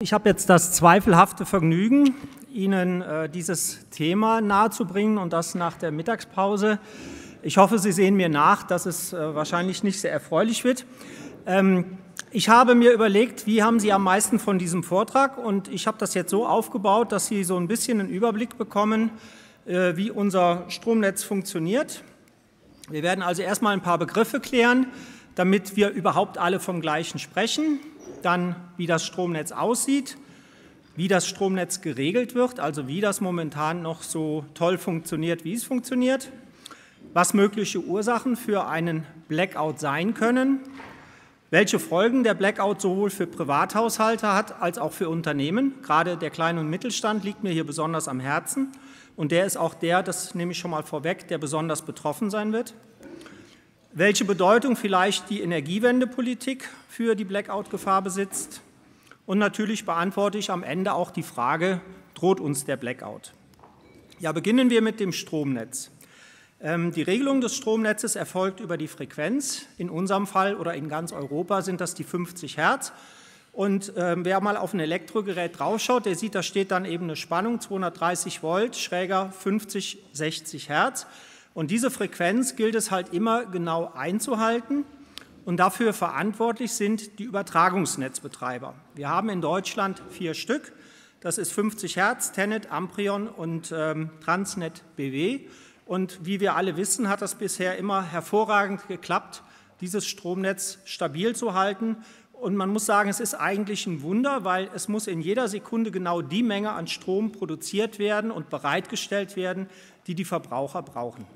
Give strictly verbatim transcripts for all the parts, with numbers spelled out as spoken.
Ich habe jetzt das zweifelhafte Vergnügen, Ihnen äh, dieses Thema nahezubringen und das nach der Mittagspause. Ich hoffe, Sie sehen mir nach, dass es äh, wahrscheinlich nicht sehr erfreulich wird. Ähm, ich habe mir überlegt, wie haben Sie am meisten von diesem Vortrag, und ich habe das jetzt so aufgebaut, dass Sie so ein bisschen einen Überblick bekommen, äh, wie unser Stromnetz funktioniert. Wir werden also erstmal ein paar Begriffe klären, damit wir überhaupt alle vom Gleichen sprechen. Dann, wie das Stromnetz aussieht, wie das Stromnetz geregelt wird, also wie das momentan noch so toll funktioniert, wie es funktioniert, was mögliche Ursachen für einen Blackout sein können, welche Folgen der Blackout sowohl für Privathaushalte hat als auch für Unternehmen. Gerade der Klein- und Mittelstand liegt mir hier besonders am Herzen und der ist auch der, das nehme ich schon mal vorweg, der besonders betroffen sein wird. Welche Bedeutung vielleicht die Energiewendepolitik für die Blackout-Gefahr besitzt. Und natürlich beantworte ich am Ende auch die Frage, droht uns der Blackout? Ja, beginnen wir mit dem Stromnetz. Ähm, die Regelung des Stromnetzes erfolgt über die Frequenz. In unserem Fall oder in ganz Europa sind das die fünfzig Hertz. Und ähm, wer mal auf ein Elektrogerät draufschaut, der sieht, da steht dann eben eine Spannung, zweihundertdreißig Volt, schräger fünfzig, sechzig Hertz. Und diese Frequenz gilt es halt immer genau einzuhalten und dafür verantwortlich sind die Übertragungsnetzbetreiber. Wir haben in Deutschland vier Stück, das ist fünfzig Hertz, Tennet, Amprion und ähm, Transnet B W. Und wie wir alle wissen, hat das bisher immer hervorragend geklappt, dieses Stromnetz stabil zu halten. Und man muss sagen, es ist eigentlich ein Wunder, weil es muss in jeder Sekunde genau die Menge an Strom produziert werden und bereitgestellt werden, die die Verbraucher brauchen.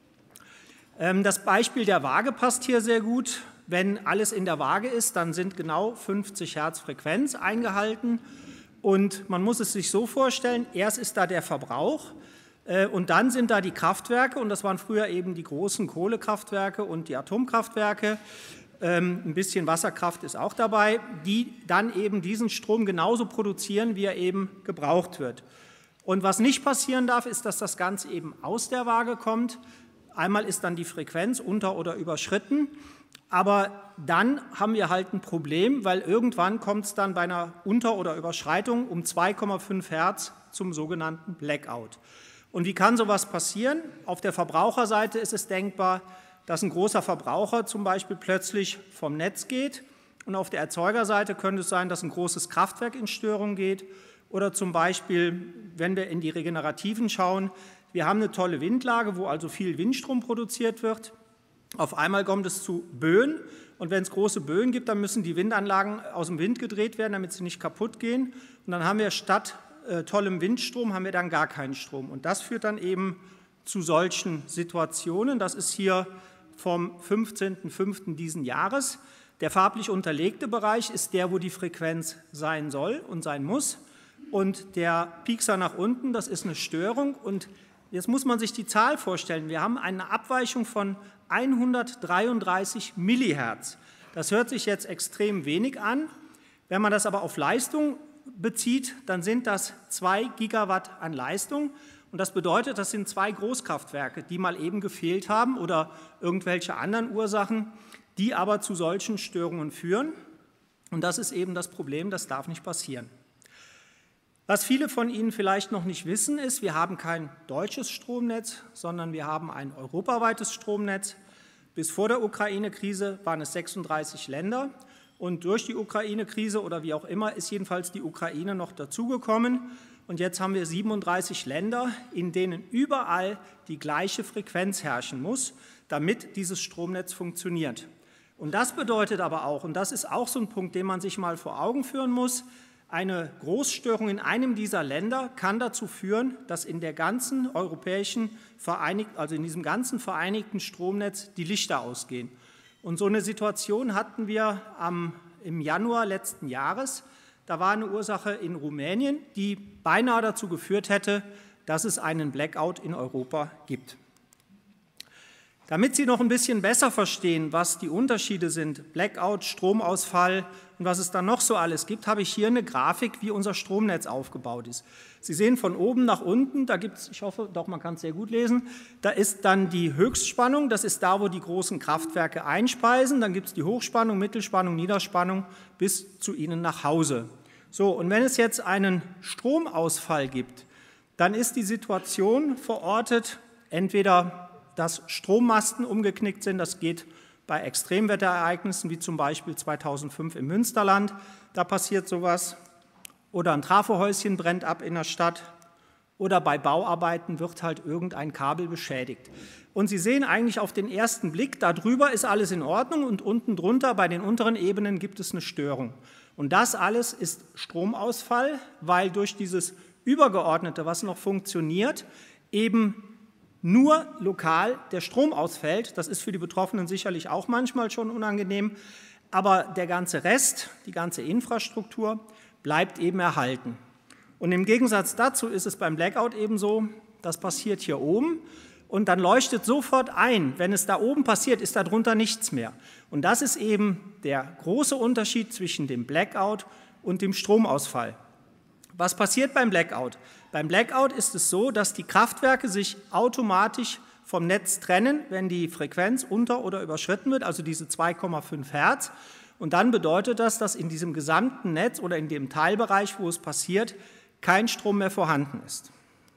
Das Beispiel der Waage passt hier sehr gut. Wenn alles in der Waage ist, dann sind genau fünfzig Hertz Frequenz eingehalten. Und man muss es sich so vorstellen, erst ist da der Verbrauch und dann sind da die Kraftwerke, und das waren früher eben die großen Kohlekraftwerke und die Atomkraftwerke. Ein bisschen Wasserkraft ist auch dabei, die dann eben diesen Strom genauso produzieren, wie er eben gebraucht wird. Und was nicht passieren darf, ist, dass das Ganze eben aus der Waage kommt. Einmal ist dann die Frequenz unter- oder überschritten, aber dann haben wir halt ein Problem, weil irgendwann kommt es dann bei einer Unter- oder Überschreitung um zwei Komma fünf Hertz zum sogenannten Blackout. Und wie kann sowas passieren? Auf der Verbraucherseite ist es denkbar, dass ein großer Verbraucher zum Beispiel plötzlich vom Netz geht, und auf der Erzeugerseite könnte es sein, dass ein großes Kraftwerk in Störung geht, oder zum Beispiel, wenn wir in die Regenerativen schauen, wir haben eine tolle Windlage, wo also viel Windstrom produziert wird. Auf einmal kommt es zu Böen, und wenn es große Böen gibt, dann müssen die Windanlagen aus dem Wind gedreht werden, damit sie nicht kaputt gehen. Und dann haben wir statt äh, tollem Windstrom, haben wir dann gar keinen Strom. Und das führt dann eben zu solchen Situationen. Das ist hier vom fünfzehnten fünften diesen Jahres. Der farblich unterlegte Bereich ist der, wo die Frequenz sein soll und sein muss. Und der Piekser nach unten, das ist eine Störung. Und jetzt muss man sich die Zahl vorstellen. Wir haben eine Abweichung von hundertdreiunddreißig Millihertz. Das hört sich jetzt extrem wenig an. Wenn man das aber auf Leistung bezieht, dann sind das zwei Gigawatt an Leistung. Und das bedeutet, das sind zwei Großkraftwerke, die mal eben gefehlt haben oder irgendwelche anderen Ursachen, die aber zu solchen Störungen führen. Und das ist eben das Problem, das darf nicht passieren. Was viele von Ihnen vielleicht noch nicht wissen, ist, wir haben kein deutsches Stromnetz, sondern wir haben ein europaweites Stromnetz. Bis vor der Ukraine-Krise waren es sechsunddreißig Länder, und durch die Ukraine-Krise oder wie auch immer ist jedenfalls die Ukraine noch dazugekommen. Und jetzt haben wir siebenunddreißig Länder, in denen überall die gleiche Frequenz herrschen muss, damit dieses Stromnetz funktioniert. Und das bedeutet aber auch, und das ist auch so ein Punkt, den man sich mal vor Augen führen muss, eine Großstörung in einem dieser Länder kann dazu führen, dass in der ganzen europäischen Vereinigt, also in diesem ganzen vereinigten Stromnetz die Lichter ausgehen. Und so eine Situation hatten wir am, im Januar letzten Jahres. Da war eine Ursache in Rumänien, die beinahe dazu geführt hätte, dass es einen Blackout in Europa gibt. Damit Sie noch ein bisschen besser verstehen, was die Unterschiede sind, Blackout, Stromausfall und was es dann noch so alles gibt, habe ich hier eine Grafik, wie unser Stromnetz aufgebaut ist. Sie sehen von oben nach unten, da gibt es, ich hoffe, doch, man kann es sehr gut lesen, da ist dann die Höchstspannung, das ist da, wo die großen Kraftwerke einspeisen, dann gibt es die Hochspannung, Mittelspannung, Niederspannung bis zu Ihnen nach Hause. So, und wenn es jetzt einen Stromausfall gibt, dann ist die Situation verortet, entweder dass Strommasten umgeknickt sind, das geht bei Extremwetterereignissen wie zum Beispiel zweitausendfünf im Münsterland, da passiert sowas, oder ein Trafohäuschen brennt ab in der Stadt, oder bei Bauarbeiten wird halt irgendein Kabel beschädigt. Und Sie sehen eigentlich auf den ersten Blick, da drüber ist alles in Ordnung und unten drunter bei den unteren Ebenen gibt es eine Störung. Und das alles ist Stromausfall, weil durch dieses Übergeordnete, was noch funktioniert, eben nur lokal der Strom ausfällt. Das ist für die Betroffenen sicherlich auch manchmal schon unangenehm, aber der ganze Rest, die ganze Infrastruktur bleibt eben erhalten. Und im Gegensatz dazu ist es beim Blackout eben so, das passiert hier oben und dann leuchtet sofort ein, wenn es da oben passiert, ist darunter nichts mehr. Und das ist eben der große Unterschied zwischen dem Blackout und dem Stromausfall. Was passiert beim Blackout? Beim Blackout ist es so, dass die Kraftwerke sich automatisch vom Netz trennen, wenn die Frequenz unter- oder überschritten wird, also diese zwei Komma fünf Hertz. Und dann bedeutet das, dass in diesem gesamten Netz oder in dem Teilbereich, wo es passiert, kein Strom mehr vorhanden ist.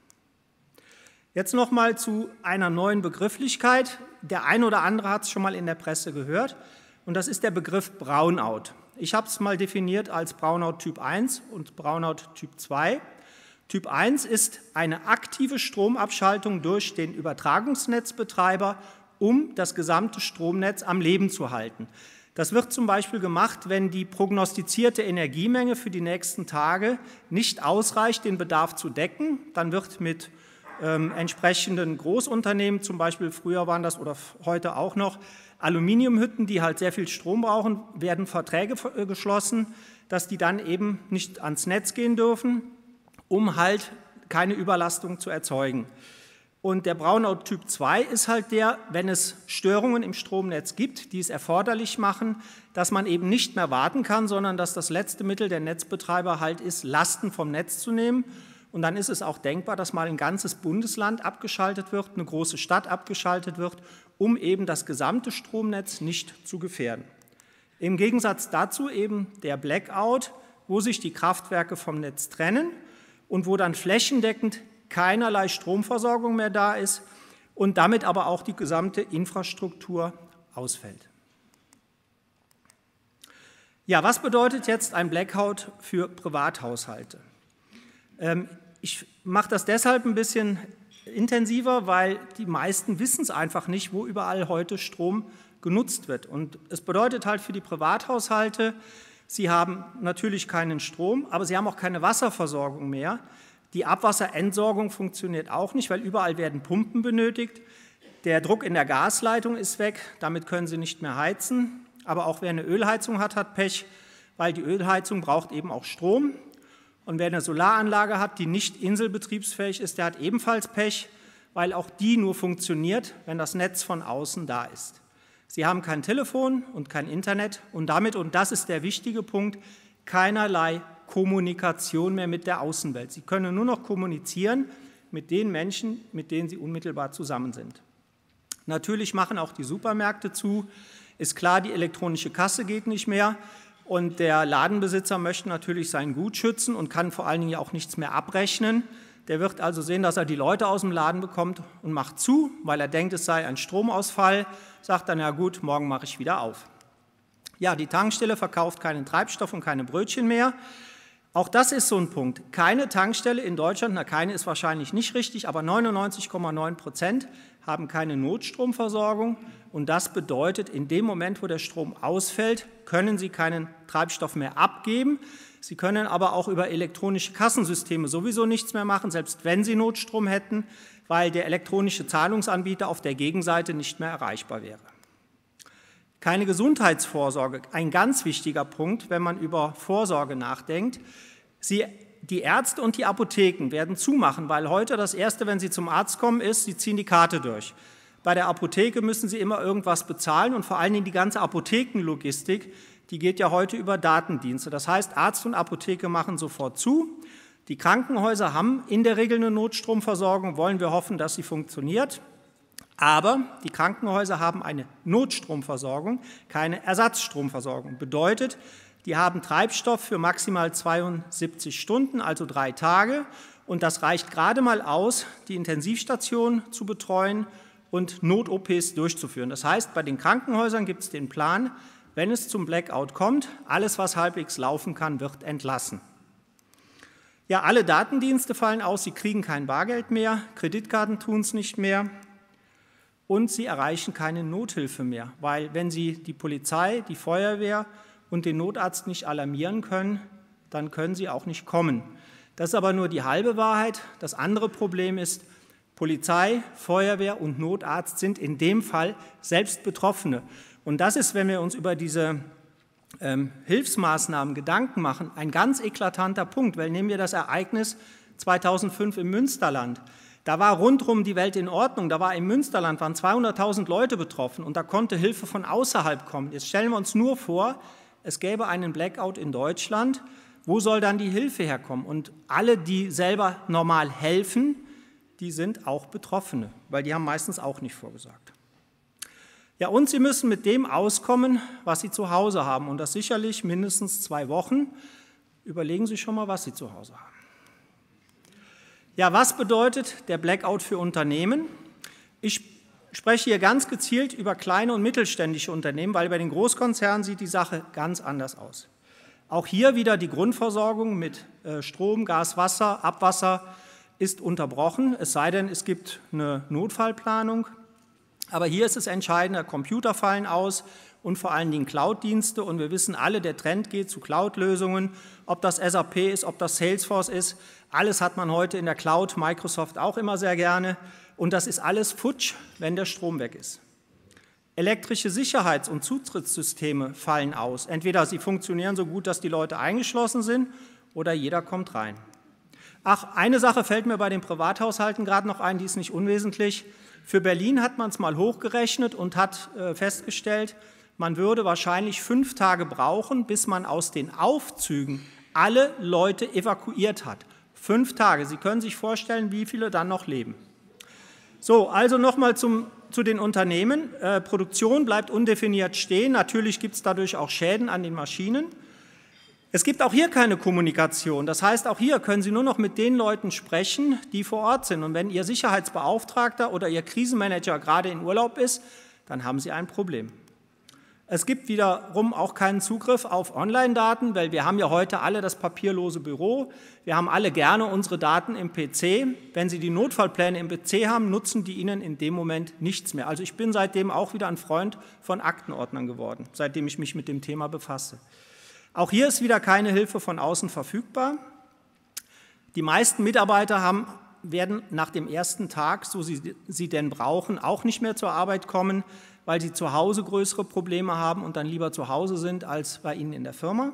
Jetzt noch mal zu einer neuen Begrifflichkeit. Der ein oder andere hat es schon mal in der Presse gehört, und das ist der Begriff Brownout. Ich habe es mal definiert als Brownout Typ eins und Brownout Typ zwei. Typ eins ist eine aktive Stromabschaltung durch den Übertragungsnetzbetreiber, um das gesamte Stromnetz am Leben zu halten. Das wird zum Beispiel gemacht, wenn die prognostizierte Energiemenge für die nächsten Tage nicht ausreicht, den Bedarf zu decken. Dann wird mit ähm, entsprechenden Großunternehmen, zum Beispiel früher waren das oder heute auch noch, Aluminiumhütten, die halt sehr viel Strom brauchen, werden Verträge geschlossen, dass die dann eben nicht ans Netz gehen dürfen, um halt keine Überlastung zu erzeugen. Und der Brownout Typ zwei ist halt der, wenn es Störungen im Stromnetz gibt, die es erforderlich machen, dass man eben nicht mehr warten kann, sondern dass das letzte Mittel der Netzbetreiber halt ist, Lasten vom Netz zu nehmen. Und dann ist es auch denkbar, dass mal ein ganzes Bundesland abgeschaltet wird, eine große Stadt abgeschaltet wird, um eben das gesamte Stromnetz nicht zu gefährden. Im Gegensatz dazu eben der Blackout, wo sich die Kraftwerke vom Netz trennen und wo dann flächendeckend keinerlei Stromversorgung mehr da ist und damit aber auch die gesamte Infrastruktur ausfällt. Ja, was bedeutet jetzt ein Blackout für Privathaushalte? Ähm, ich mache das deshalb ein bisschen intensiver, weil die meisten wissen es einfach nicht, wo überall heute Strom genutzt wird. Und es bedeutet halt für die Privathaushalte, sie haben natürlich keinen Strom, aber sie haben auch keine Wasserversorgung mehr. Die Abwasserentsorgung funktioniert auch nicht, weil überall werden Pumpen benötigt. Der Druck in der Gasleitung ist weg, damit können Sie nicht mehr heizen. Aber auch wer eine Ölheizung hat, hat Pech, weil die Ölheizung braucht eben auch Strom. Und wer eine Solaranlage hat, die nicht inselbetriebsfähig ist, der hat ebenfalls Pech, weil auch die nur funktioniert, wenn das Netz von außen da ist. Sie haben kein Telefon und kein Internet und damit, und das ist der wichtige Punkt, keinerlei Kommunikation mehr mit der Außenwelt. Sie können nur noch kommunizieren mit den Menschen, mit denen Sie unmittelbar zusammen sind. Natürlich machen auch die Supermärkte zu. Ist klar, die elektronische Kasse geht nicht mehr und der Ladenbesitzer möchte natürlich sein Gut schützen und kann vor allen Dingen auch nichts mehr abrechnen. Der wird also sehen, dass er die Leute aus dem Laden bekommt und macht zu, weil er denkt, es sei ein Stromausfall, sagt dann, ja gut, morgen mache ich wieder auf. Ja, die Tankstelle verkauft keinen Treibstoff und keine Brötchen mehr. Auch das ist so ein Punkt. Keine Tankstelle in Deutschland, na keine ist wahrscheinlich nicht richtig, aber neunundneunzig Komma neun Prozent haben keine Notstromversorgung. Und das bedeutet, in dem Moment, wo der Strom ausfällt, können Sie keinen Treibstoff mehr abgeben. Sie können aber auch über elektronische Kassensysteme sowieso nichts mehr machen, selbst wenn Sie Notstrom hätten, weil der elektronische Zahlungsanbieter auf der Gegenseite nicht mehr erreichbar wäre. Keine Gesundheitsvorsorge, ein ganz wichtiger Punkt, wenn man über Vorsorge nachdenkt. Sie, die Ärzte und die Apotheken werden zumachen, weil heute das Erste, wenn Sie zum Arzt kommen, ist, Sie ziehen die Karte durch. Bei der Apotheke müssen Sie immer irgendwas bezahlen und vor allen Dingen die ganze Apothekenlogistik, die geht ja heute über Datendienste. Das heißt, Arzt und Apotheke machen sofort zu. Die Krankenhäuser haben in der Regel eine Notstromversorgung, wollen wir hoffen, dass sie funktioniert. Aber die Krankenhäuser haben eine Notstromversorgung, keine Ersatzstromversorgung. Bedeutet, Die haben Treibstoff für maximal zweiundsiebzig Stunden, also drei Tage. Und das reicht gerade mal aus, die Intensivstation zu betreuen und Not-O Ps durchzuführen. Das heißt, bei den Krankenhäusern gibt es den Plan, wenn es zum Blackout kommt, alles, was halbwegs laufen kann, wird entlassen. Ja, alle Datendienste fallen aus, sie kriegen kein Bargeld mehr, Kreditkarten tun es nicht mehr und sie erreichen keine Nothilfe mehr, weil wenn sie die Polizei, die Feuerwehr und den Notarzt nicht alarmieren können, dann können sie auch nicht kommen. Das ist aber nur die halbe Wahrheit. Das andere Problem ist, Polizei, Feuerwehr und Notarzt sind in dem Fall selbst Betroffene. Und das ist, wenn wir uns über diese ähm, Hilfsmaßnahmen Gedanken machen, ein ganz eklatanter Punkt, weil nehmen wir das Ereignis zweitausendfünf im Münsterland. Da war rundherum die Welt in Ordnung, da war im Münsterland, waren zweihunderttausend Leute betroffen und da konnte Hilfe von außerhalb kommen. Jetzt stellen wir uns nur vor, es gäbe einen Blackout in Deutschland, wo soll dann die Hilfe herkommen? Und alle, die selber normal helfen, die sind auch Betroffene, weil die haben meistens auch nicht vorgesorgt. Ja, und sie müssen mit dem auskommen, was sie zu Hause haben und das sicherlich mindestens zwei Wochen. Überlegen Sie schon mal, was Sie zu Hause haben. Ja, was bedeutet der Blackout für Unternehmen? Ich spreche hier ganz gezielt über kleine und mittelständische Unternehmen, weil bei den Großkonzernen sieht die Sache ganz anders aus. Auch hier wieder die Grundversorgung mit Strom, Gas, Wasser, Abwasser ist unterbrochen, es sei denn, es gibt eine Notfallplanung. Aber hier ist es entscheidend, Computer fallen aus und vor allen Dingen Cloud-Dienste. Und wir wissen alle, der Trend geht zu Cloud-Lösungen, ob das S A P ist, ob das Salesforce ist. Alles hat man heute in der Cloud, Microsoft auch immer sehr gerne. Und das ist alles futsch, wenn der Strom weg ist. Elektrische Sicherheits- und Zutrittssysteme fallen aus. Entweder sie funktionieren so gut, dass die Leute eingeschlossen sind, oder jeder kommt rein. Ach, eine Sache fällt mir bei den Privathaushalten gerade noch ein, die ist nicht unwesentlich. Für Berlin hat man es mal hochgerechnet und hat äh, festgestellt, man würde wahrscheinlich fünf Tage brauchen, bis man aus den Aufzügen alle Leute evakuiert hat. Fünf Tage. Sie können sich vorstellen, wie viele dann noch leben. So, also nochmal zu den Unternehmen. Äh, Produktion bleibt undefiniert stehen. Natürlich gibt es dadurch auch Schäden an den Maschinen. Es gibt auch hier keine Kommunikation. Das heißt, auch hier können Sie nur noch mit den Leuten sprechen, die vor Ort sind. Und wenn Ihr Sicherheitsbeauftragter oder Ihr Krisenmanager gerade in Urlaub ist, dann haben Sie ein Problem. Es gibt wiederum auch keinen Zugriff auf Online-Daten, weil wir haben ja heute alle das papierlose Büro. Wir haben alle gerne unsere Daten im P C. Wenn Sie die Notfallpläne im P C haben, nutzen die Ihnen in dem Moment nichts mehr. Also ich bin seitdem auch wieder ein Freund von Aktenordnern geworden, seitdem ich mich mit dem Thema befasse. Auch hier ist wieder keine Hilfe von außen verfügbar. Die meisten Mitarbeiter haben, werden nach dem ersten Tag, so sie sie denn brauchen, auch nicht mehr zur Arbeit kommen, weil sie zu Hause größere Probleme haben und dann lieber zu Hause sind als bei Ihnen in der Firma.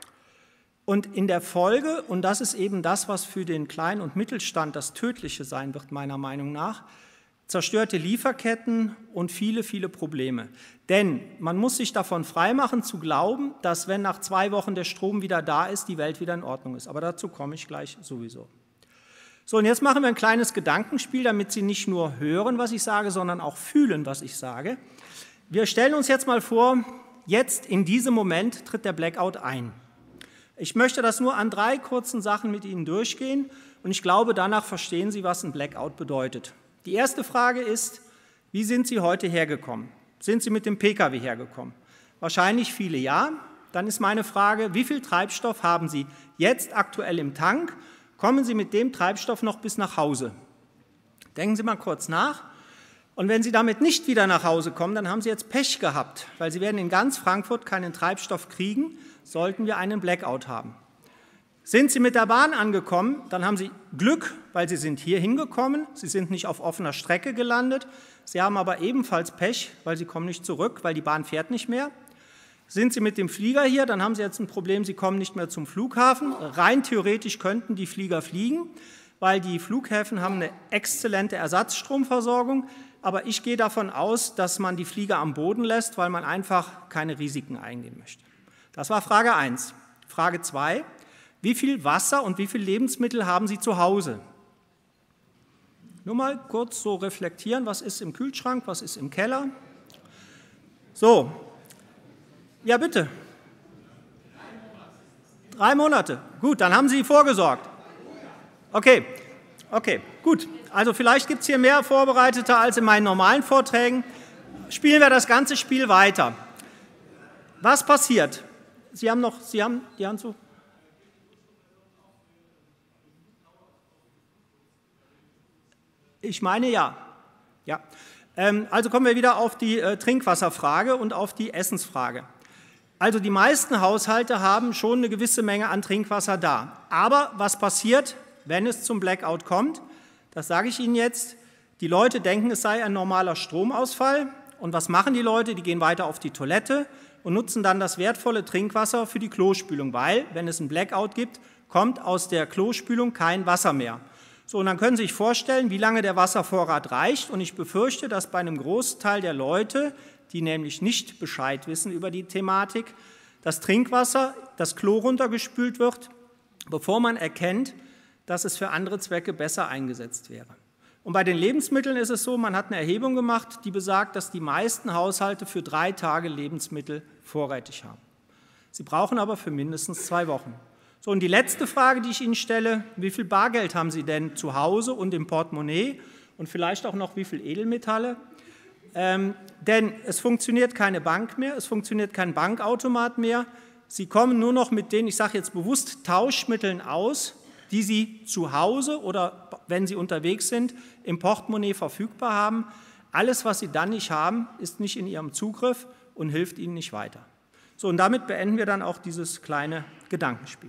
Und in der Folge, und das ist eben das, was für den Klein- und Mittelstand das Tödliche sein wird, meiner Meinung nach, zerstörte Lieferketten und viele, viele Probleme. Denn man muss sich davon freimachen zu glauben, dass wenn nach zwei Wochen der Strom wieder da ist, die Welt wieder in Ordnung ist. Aber dazu komme ich gleich sowieso. So, und jetzt machen wir ein kleines Gedankenspiel, damit Sie nicht nur hören, was ich sage, sondern auch fühlen, was ich sage. Wir stellen uns jetzt mal vor, jetzt in diesem Moment tritt der Blackout ein. Ich möchte das nur an drei kurzen Sachen mit Ihnen durchgehen und ich glaube, danach verstehen Sie, was ein Blackout bedeutet. Die erste Frage ist, wie sind Sie heute hergekommen? Sind Sie mit dem P K W hergekommen? Wahrscheinlich viele ja. Dann ist meine Frage, wie viel Treibstoff haben Sie jetzt aktuell im Tank? Kommen Sie mit dem Treibstoff noch bis nach Hause? Denken Sie mal kurz nach. Und wenn Sie damit nicht wieder nach Hause kommen, dann haben Sie jetzt Pech gehabt, weil Sie werden in ganz Frankfurt keinen Treibstoff kriegen, sollten wir einen Blackout haben. Sind Sie mit der Bahn angekommen, dann haben Sie Glück, weil Sie sind hier hingekommen, Sie sind nicht auf offener Strecke gelandet, Sie haben aber ebenfalls Pech, weil Sie kommen nicht zurück, weil die Bahn fährt nicht mehr. Sind Sie mit dem Flieger hier, dann haben Sie jetzt ein Problem, Sie kommen nicht mehr zum Flughafen. Rein theoretisch könnten die Flieger fliegen, weil die Flughäfen haben eine exzellente Ersatzstromversorgung, aber ich gehe davon aus, dass man die Flieger am Boden lässt, weil man einfach keine Risiken eingehen möchte. Das war Frage eins. Frage zwei. Wie viel Wasser und wie viel Lebensmittel haben Sie zu Hause? Nur mal kurz so reflektieren, was ist im Kühlschrank, was ist im Keller? So, ja bitte. Drei Monate. Gut, dann haben Sie vorgesorgt. Okay, okay, gut. Also vielleicht gibt es hier mehr Vorbereitete als in meinen normalen Vorträgen. Spielen wir das ganze Spiel weiter. Was passiert? Sie haben noch, Sie haben die Hand so. Ich meine ja. Ja. Ähm, also kommen wir wieder auf die äh, Trinkwasserfrage und auf die Essensfrage. Also die meisten Haushalte haben schon eine gewisse Menge an Trinkwasser da. Aber was passiert, wenn es zum Blackout kommt? Das sage ich Ihnen jetzt. Die Leute denken, es sei ein normaler Stromausfall. Und was machen die Leute? Die gehen weiter auf die Toilette und nutzen dann das wertvolle Trinkwasser für die Klospülung, weil, wenn es einen Blackout gibt, kommt aus der Klospülung kein Wasser mehr. So, und dann können Sie sich vorstellen, wie lange der Wasservorrat reicht. Und ich befürchte, dass bei einem Großteil der Leute, die nämlich nicht Bescheid wissen über die Thematik, das Trinkwasser, das Klo runtergespült wird, bevor man erkennt, dass es für andere Zwecke besser eingesetzt wäre. Und bei den Lebensmitteln ist es so, man hat eine Erhebung gemacht, die besagt, dass die meisten Haushalte für drei Tage Lebensmittel vorrätig haben. Sie brauchen aber für mindestens zwei Wochen. So, und die letzte Frage, die ich Ihnen stelle, wie viel Bargeld haben Sie denn zu Hause und im Portemonnaie und vielleicht auch noch wie viel Edelmetalle? Ähm, denn es funktioniert keine Bank mehr, es funktioniert kein Bankautomat mehr. Sie kommen nur noch mit den, ich sage jetzt bewusst, Tauschmitteln aus, die Sie zu Hause oder wenn Sie unterwegs sind, im Portemonnaie verfügbar haben. Alles, was Sie dann nicht haben, ist nicht in Ihrem Zugriff und hilft Ihnen nicht weiter. So, und damit beenden wir dann auch dieses kleine Gedankenspiel.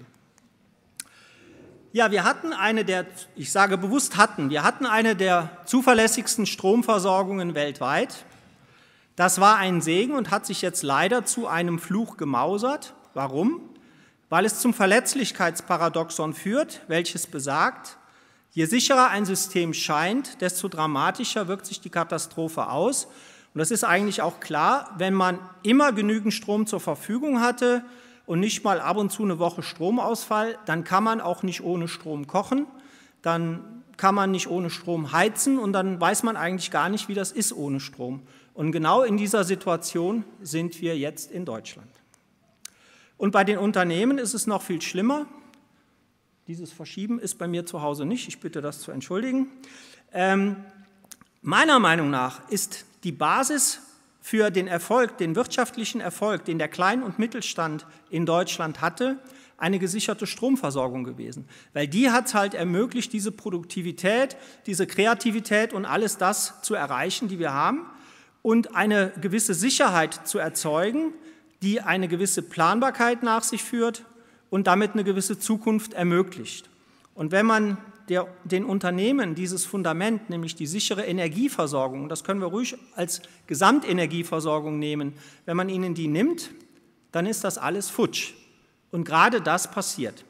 Ja, wir hatten eine der, ich sage bewusst hatten, wir hatten eine der zuverlässigsten Stromversorgungen weltweit. Das war ein Segen und hat sich jetzt leider zu einem Fluch gemausert. Warum? Weil es zum Verletzlichkeitsparadoxon führt, welches besagt, je sicherer ein System scheint, desto dramatischer wirkt sich die Katastrophe aus. Und das ist eigentlich auch klar, wenn man immer genügend Strom zur Verfügung hatte und nicht mal ab und zu eine Woche Stromausfall, dann kann man auch nicht ohne Strom kochen, dann kann man nicht ohne Strom heizen und dann weiß man eigentlich gar nicht, wie das ist ohne Strom. Und genau in dieser Situation sind wir jetzt in Deutschland. Und bei den Unternehmen ist es noch viel schlimmer. Dieses Verschieben ist bei mir zu Hause nicht, ich bitte das zu entschuldigen. Ähm, meiner Meinung nach ist die Basis für den Erfolg, den wirtschaftlichen Erfolg, den der Klein- und Mittelstand in Deutschland hatte, eine gesicherte Stromversorgung gewesen. Weil die hat es halt ermöglicht, diese Produktivität, diese Kreativität und alles das zu erreichen, die wir haben und eine gewisse Sicherheit zu erzeugen, die eine gewisse Planbarkeit nach sich führt und damit eine gewisse Zukunft ermöglicht. Und wenn man der, den Unternehmen dieses Fundament, nämlich die sichere Energieversorgung, das können wir ruhig als Gesamtenergieversorgung nehmen, wenn man ihnen die nimmt, dann ist das alles futsch. Und gerade das passiert.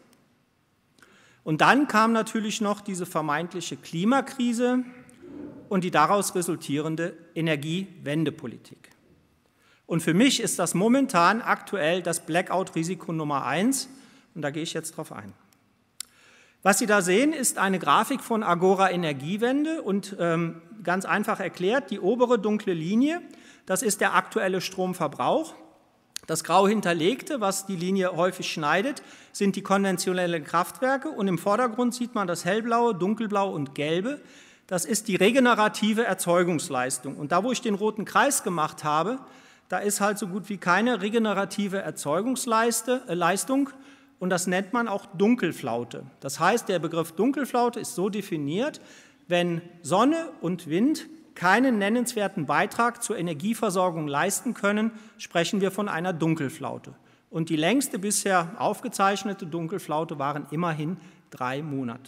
Und dann kam natürlich noch diese vermeintliche Klimakrise und die daraus resultierende Energiewendepolitik. Und für mich ist das momentan aktuell das Blackout-Risiko Nummer eins und da gehe ich jetzt drauf ein. Was Sie da sehen, ist eine Grafik von Agora Energiewende und ähm, ganz einfach erklärt, die obere dunkle Linie, das ist der aktuelle Stromverbrauch. Das grau hinterlegte, was die Linie häufig schneidet, sind die konventionellen Kraftwerke und im Vordergrund sieht man das hellblaue, dunkelblau und gelbe. Das ist die regenerative Erzeugungsleistung. Und da, wo ich den roten Kreis gemacht habe, da ist halt so gut wie keine regenerative Erzeugungsleistung und das nennt man auch Dunkelflaute. Das heißt, der Begriff Dunkelflaute ist so definiert, wenn Sonne und Wind keinen nennenswerten Beitrag zur Energieversorgung leisten können, sprechen wir von einer Dunkelflaute. Und die längste bisher aufgezeichnete Dunkelflaute waren immerhin drei Monate.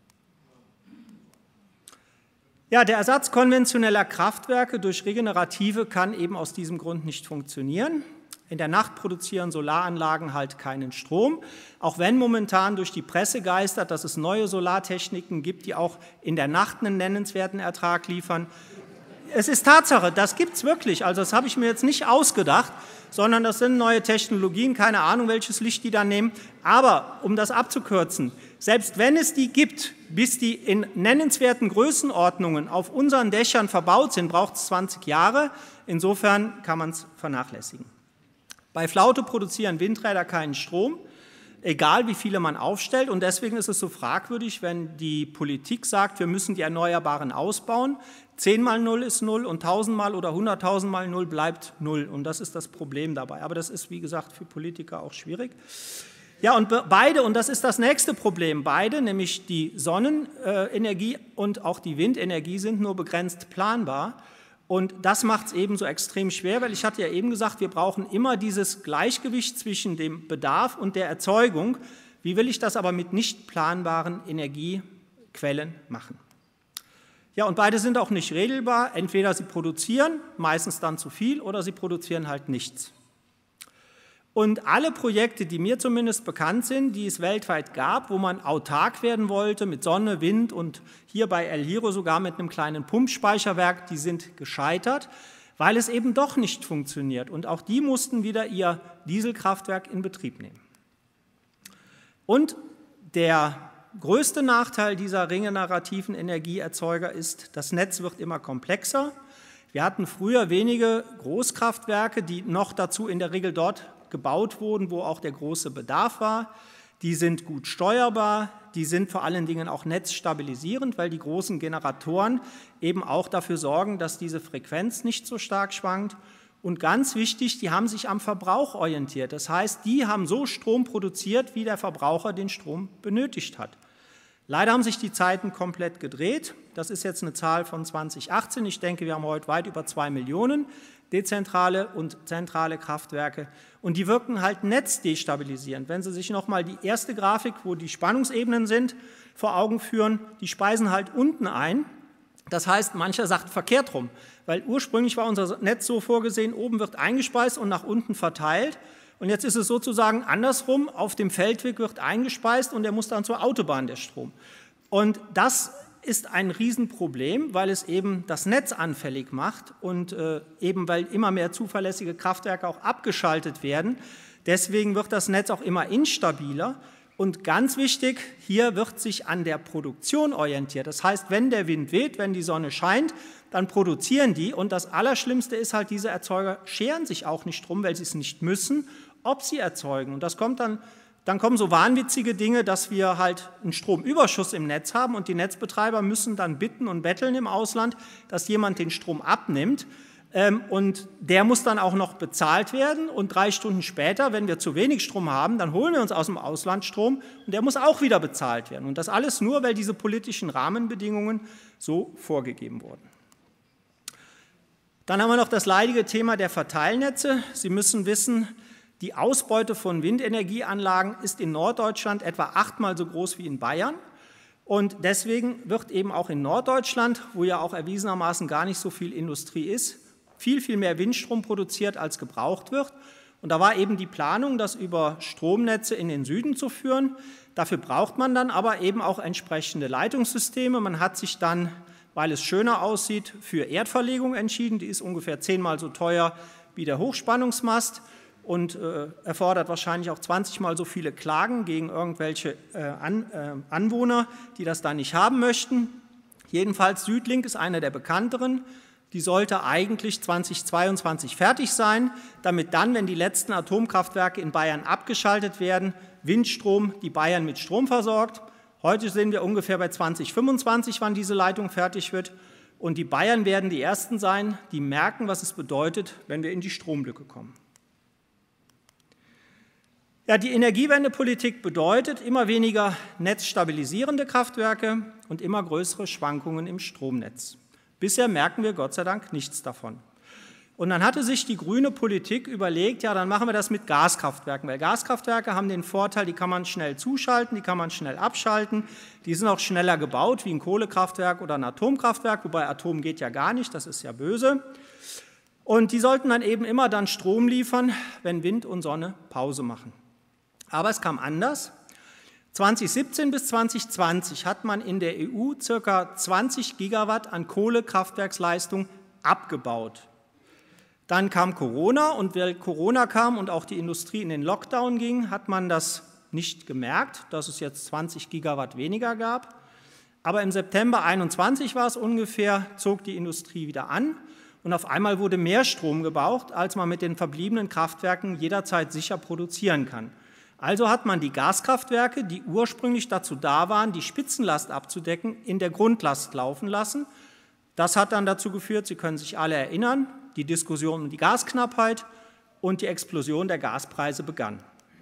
Ja, der Ersatz konventioneller Kraftwerke durch regenerative kann eben aus diesem Grund nicht funktionieren. In der Nacht produzieren Solaranlagen halt keinen Strom, auch wenn momentan durch die Presse geistert, dass es neue Solartechniken gibt, die auch in der Nacht einen nennenswerten Ertrag liefern. Es ist Tatsache, das gibt es wirklich, also das habe ich mir jetzt nicht ausgedacht, sondern das sind neue Technologien, keine Ahnung, welches Licht die da nehmen. Aber um das abzukürzen, selbst wenn es die gibt, bis die in nennenswerten Größenordnungen auf unseren Dächern verbaut sind, braucht es zwanzig Jahre. Insofern kann man es vernachlässigen. Bei Flaute produzieren Windräder keinen Strom. egal wie viele man aufstellt. Und deswegen ist es so fragwürdig, wenn die Politik sagt, wir müssen die Erneuerbaren ausbauen. zehn mal null ist null und tausend mal oder hunderttausend mal null bleibt null. Und das ist das Problem dabei. Aber das ist, wie gesagt, für Politiker auch schwierig. Ja, und beide, und das ist das nächste Problem, beide, nämlich die Sonnenenergie und auch die Windenergie, sind nur begrenzt planbar. Und das macht es eben so extrem schwer, weil ich hatte ja eben gesagt, wir brauchen immer dieses Gleichgewicht zwischen dem Bedarf und der Erzeugung. Wie will ich das aber mit nicht planbaren Energiequellen machen? Ja, und beide sind auch nicht regelbar. Entweder sie produzieren, meistens dann zu viel, oder sie produzieren halt nichts. Und alle Projekte, die mir zumindest bekannt sind, die es weltweit gab, wo man autark werden wollte mit Sonne, Wind und hier bei El Hierro sogar mit einem kleinen Pumpspeicherwerk, die sind gescheitert, weil es eben doch nicht funktioniert. Und auch die mussten wieder ihr Dieselkraftwerk in Betrieb nehmen. Und der größte Nachteil dieser regenerativen Energieerzeuger ist, das Netz wird immer komplexer. Wir hatten früher wenige Großkraftwerke, die noch dazu in der Regel dort gebaut wurden, wo auch der große Bedarf war. Die sind gut steuerbar, die sind vor allen Dingen auch netzstabilisierend, weil die großen Generatoren eben auch dafür sorgen, dass diese Frequenz nicht so stark schwankt. Und ganz wichtig, die haben sich am Verbrauch orientiert. Das heißt, die haben so Strom produziert, wie der Verbraucher den Strom benötigt hat. Leider haben sich die Zeiten komplett gedreht. Das ist jetzt eine Zahl von zweitausendachtzehn. Ich denke, wir haben heute weit über zwei Millionen dezentrale und zentrale Kraftwerke. Und die wirken halt netzdestabilisierend. Wenn Sie sich nochmal die erste Grafik, wo die Spannungsebenen sind, vor Augen führen, die speisen halt unten ein. Das heißt, mancher sagt verkehrt rum, weil ursprünglich war unser Netz so vorgesehen, oben wird eingespeist und nach unten verteilt. Und jetzt ist es sozusagen andersrum, auf dem Feldweg wird eingespeist und der muss dann zur Autobahn, der Strom. Und das ist ein Riesenproblem, weil es eben das Netz anfällig macht und äh, eben weil immer mehr zuverlässige Kraftwerke auch abgeschaltet werden. Deswegen wird das Netz auch immer instabiler. Und ganz wichtig, hier wird sich an der Produktion orientiert. Das heißt, wenn der Wind weht, wenn die Sonne scheint, dann produzieren die. Und das Allerschlimmste ist halt, diese Erzeuger scheren sich auch nicht drum, weil sie es nicht müssen, ob sie erzeugen. Und das kommt dann, dann kommen so wahnwitzige Dinge, dass wir halt einen Stromüberschuss im Netz haben und die Netzbetreiber müssen dann bitten und betteln im Ausland, dass jemand den Strom abnimmt. Und der muss dann auch noch bezahlt werden und drei Stunden später, wenn wir zu wenig Strom haben, dann holen wir uns aus dem Ausland Strom und der muss auch wieder bezahlt werden. Und das alles nur, weil diese politischen Rahmenbedingungen so vorgegeben wurden. Dann haben wir noch das leidige Thema der Verteilnetze. Sie müssen wissen, die Ausbeute von Windenergieanlagen ist in Norddeutschland etwa achtmal so groß wie in Bayern. Und deswegen wird eben auch in Norddeutschland, wo ja auch erwiesenermaßen gar nicht so viel Industrie ist, viel, viel mehr Windstrom produziert, als gebraucht wird. Und da war eben die Planung, das über Stromnetze in den Süden zu führen. Dafür braucht man dann aber eben auch entsprechende Leitungssysteme. Man hat sich dann, weil es schöner aussieht, für Erdverlegung entschieden. Die ist ungefähr zehnmal so teuer wie der Hochspannungsmast und äh, erfordert wahrscheinlich auch zwanzigmal so viele Klagen gegen irgendwelche äh, An, äh, Anwohner, die das dann nicht haben möchten. Jedenfalls Südlink ist einer der bekannteren. Die sollte eigentlich zweitausendzweiundzwanzig fertig sein, damit dann, wenn die letzten Atomkraftwerke in Bayern abgeschaltet werden, Windstrom die Bayern mit Strom versorgt. Heute sind wir ungefähr bei zweitausendfünfundzwanzig, wann diese Leitung fertig wird. Und die Bayern werden die Ersten sein, die merken, was es bedeutet, wenn wir in die Stromlücke kommen. Ja, die Energiewendepolitik bedeutet immer weniger netzstabilisierende Kraftwerke und immer größere Schwankungen im Stromnetz. Bisher merken wir Gott sei Dank nichts davon. Und dann hatte sich die grüne Politik überlegt, ja, dann machen wir das mit Gaskraftwerken, weil Gaskraftwerke haben den Vorteil, die kann man schnell zuschalten, die kann man schnell abschalten, die sind auch schneller gebaut wie ein Kohlekraftwerk oder ein Atomkraftwerk, wobei Atom geht ja gar nicht, das ist ja böse. Und die sollten dann eben immer dann Strom liefern, wenn Wind und Sonne Pause machen. Aber es kam anders. zweitausendsiebzehn bis zweitausendzwanzig hat man in der E U ca. zwanzig Gigawatt an Kohlekraftwerksleistung abgebaut. Dann kam Corona und weil Corona kam und auch die Industrie in den Lockdown ging, hat man das nicht gemerkt, dass es jetzt zwanzig Gigawatt weniger gab. Aber im September einundzwanzig war es ungefähr, zog die Industrie wieder an und auf einmal wurde mehr Strom gebraucht, als man mit den verbliebenen Kraftwerken jederzeit sicher produzieren kann. Also hat man die Gaskraftwerke, die ursprünglich dazu da waren, die Spitzenlast abzudecken, in der Grundlast laufen lassen. Das hat dann dazu geführt, Sie können sich alle erinnern, die Diskussion um die Gasknappheit und die Explosion der Gaspreise begann.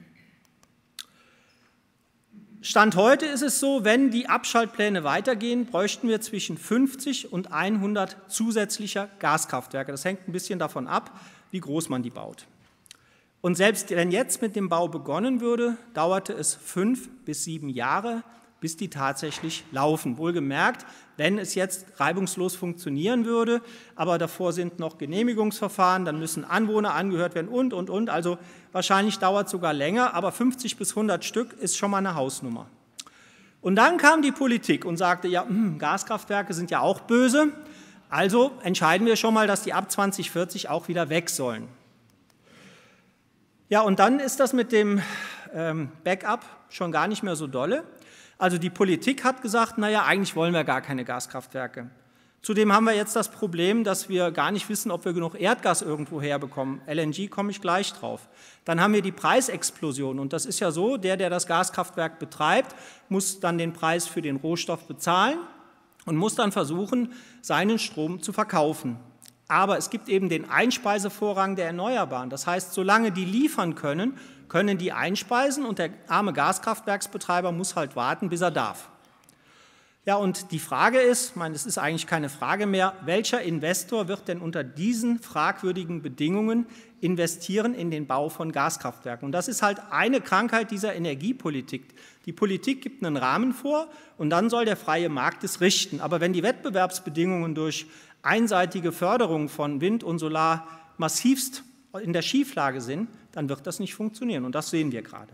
Stand heute ist es so, wenn die Abschaltpläne weitergehen, bräuchten wir zwischen fünfzig und hundert zusätzlicher Gaskraftwerke. Das hängt ein bisschen davon ab, wie groß man die baut. Und selbst wenn jetzt mit dem Bau begonnen würde, dauerte es fünf bis sieben Jahre, bis die tatsächlich laufen. Wohlgemerkt, wenn es jetzt reibungslos funktionieren würde, aber davor sind noch Genehmigungsverfahren, dann müssen Anwohner angehört werden und, und, und. Also wahrscheinlich dauert es sogar länger, aber fünfzig bis hundert Stück ist schon mal eine Hausnummer. Und dann kam die Politik und sagte, ja, mh, Gaskraftwerke sind ja auch böse, also entscheiden wir schon mal, dass die ab zwanzig vierzig auch wieder weg sollen. Ja, und dann ist das mit dem ähm, Backup schon gar nicht mehr so dolle. Also die Politik hat gesagt, naja, eigentlich wollen wir gar keine Gaskraftwerke. Zudem haben wir jetzt das Problem, dass wir gar nicht wissen, ob wir genug Erdgas irgendwo herbekommen. L N G komme ich gleich drauf. Dann haben wir die Preisexplosion. Und das ist ja so, der, der das Gaskraftwerk betreibt, muss dann den Preis für den Rohstoff bezahlen und muss dann versuchen, seinen Strom zu verkaufen. Aber es gibt eben den Einspeisevorrang der Erneuerbaren. Das heißt, solange die liefern können, können die einspeisen und der arme Gaskraftwerksbetreiber muss halt warten, bis er darf. Ja, und die Frage ist, ich meine, es ist eigentlich keine Frage mehr, welcher Investor wird denn unter diesen fragwürdigen Bedingungen investieren in den Bau von Gaskraftwerken? Und das ist halt eine Krankheit dieser Energiepolitik. Die Politik gibt einen Rahmen vor und dann soll der freie Markt es richten. Aber wenn die Wettbewerbsbedingungen durch einseitige Förderung von Wind und Solar massivst in der Schieflage sind, dann wird das nicht funktionieren. Und das sehen wir gerade.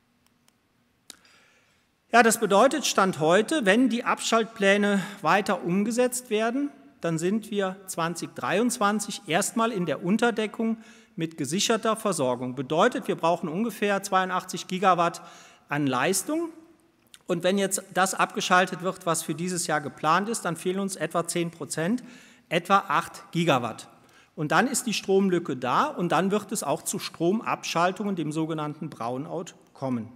Ja, das bedeutet, Stand heute, wenn die Abschaltpläne weiter umgesetzt werden, dann sind wir zweitausenddreiundzwanzig erstmal in der Unterdeckung mit gesicherter Versorgung. Bedeutet, wir brauchen ungefähr zweiundachtzig Gigawatt an Leistung. Und wenn jetzt das abgeschaltet wird, was für dieses Jahr geplant ist, dann fehlen uns etwa zehn Prozent, etwa acht Gigawatt. Und dann ist die Stromlücke da und dann wird es auch zu Stromabschaltungen, dem sogenannten Brownout, kommen.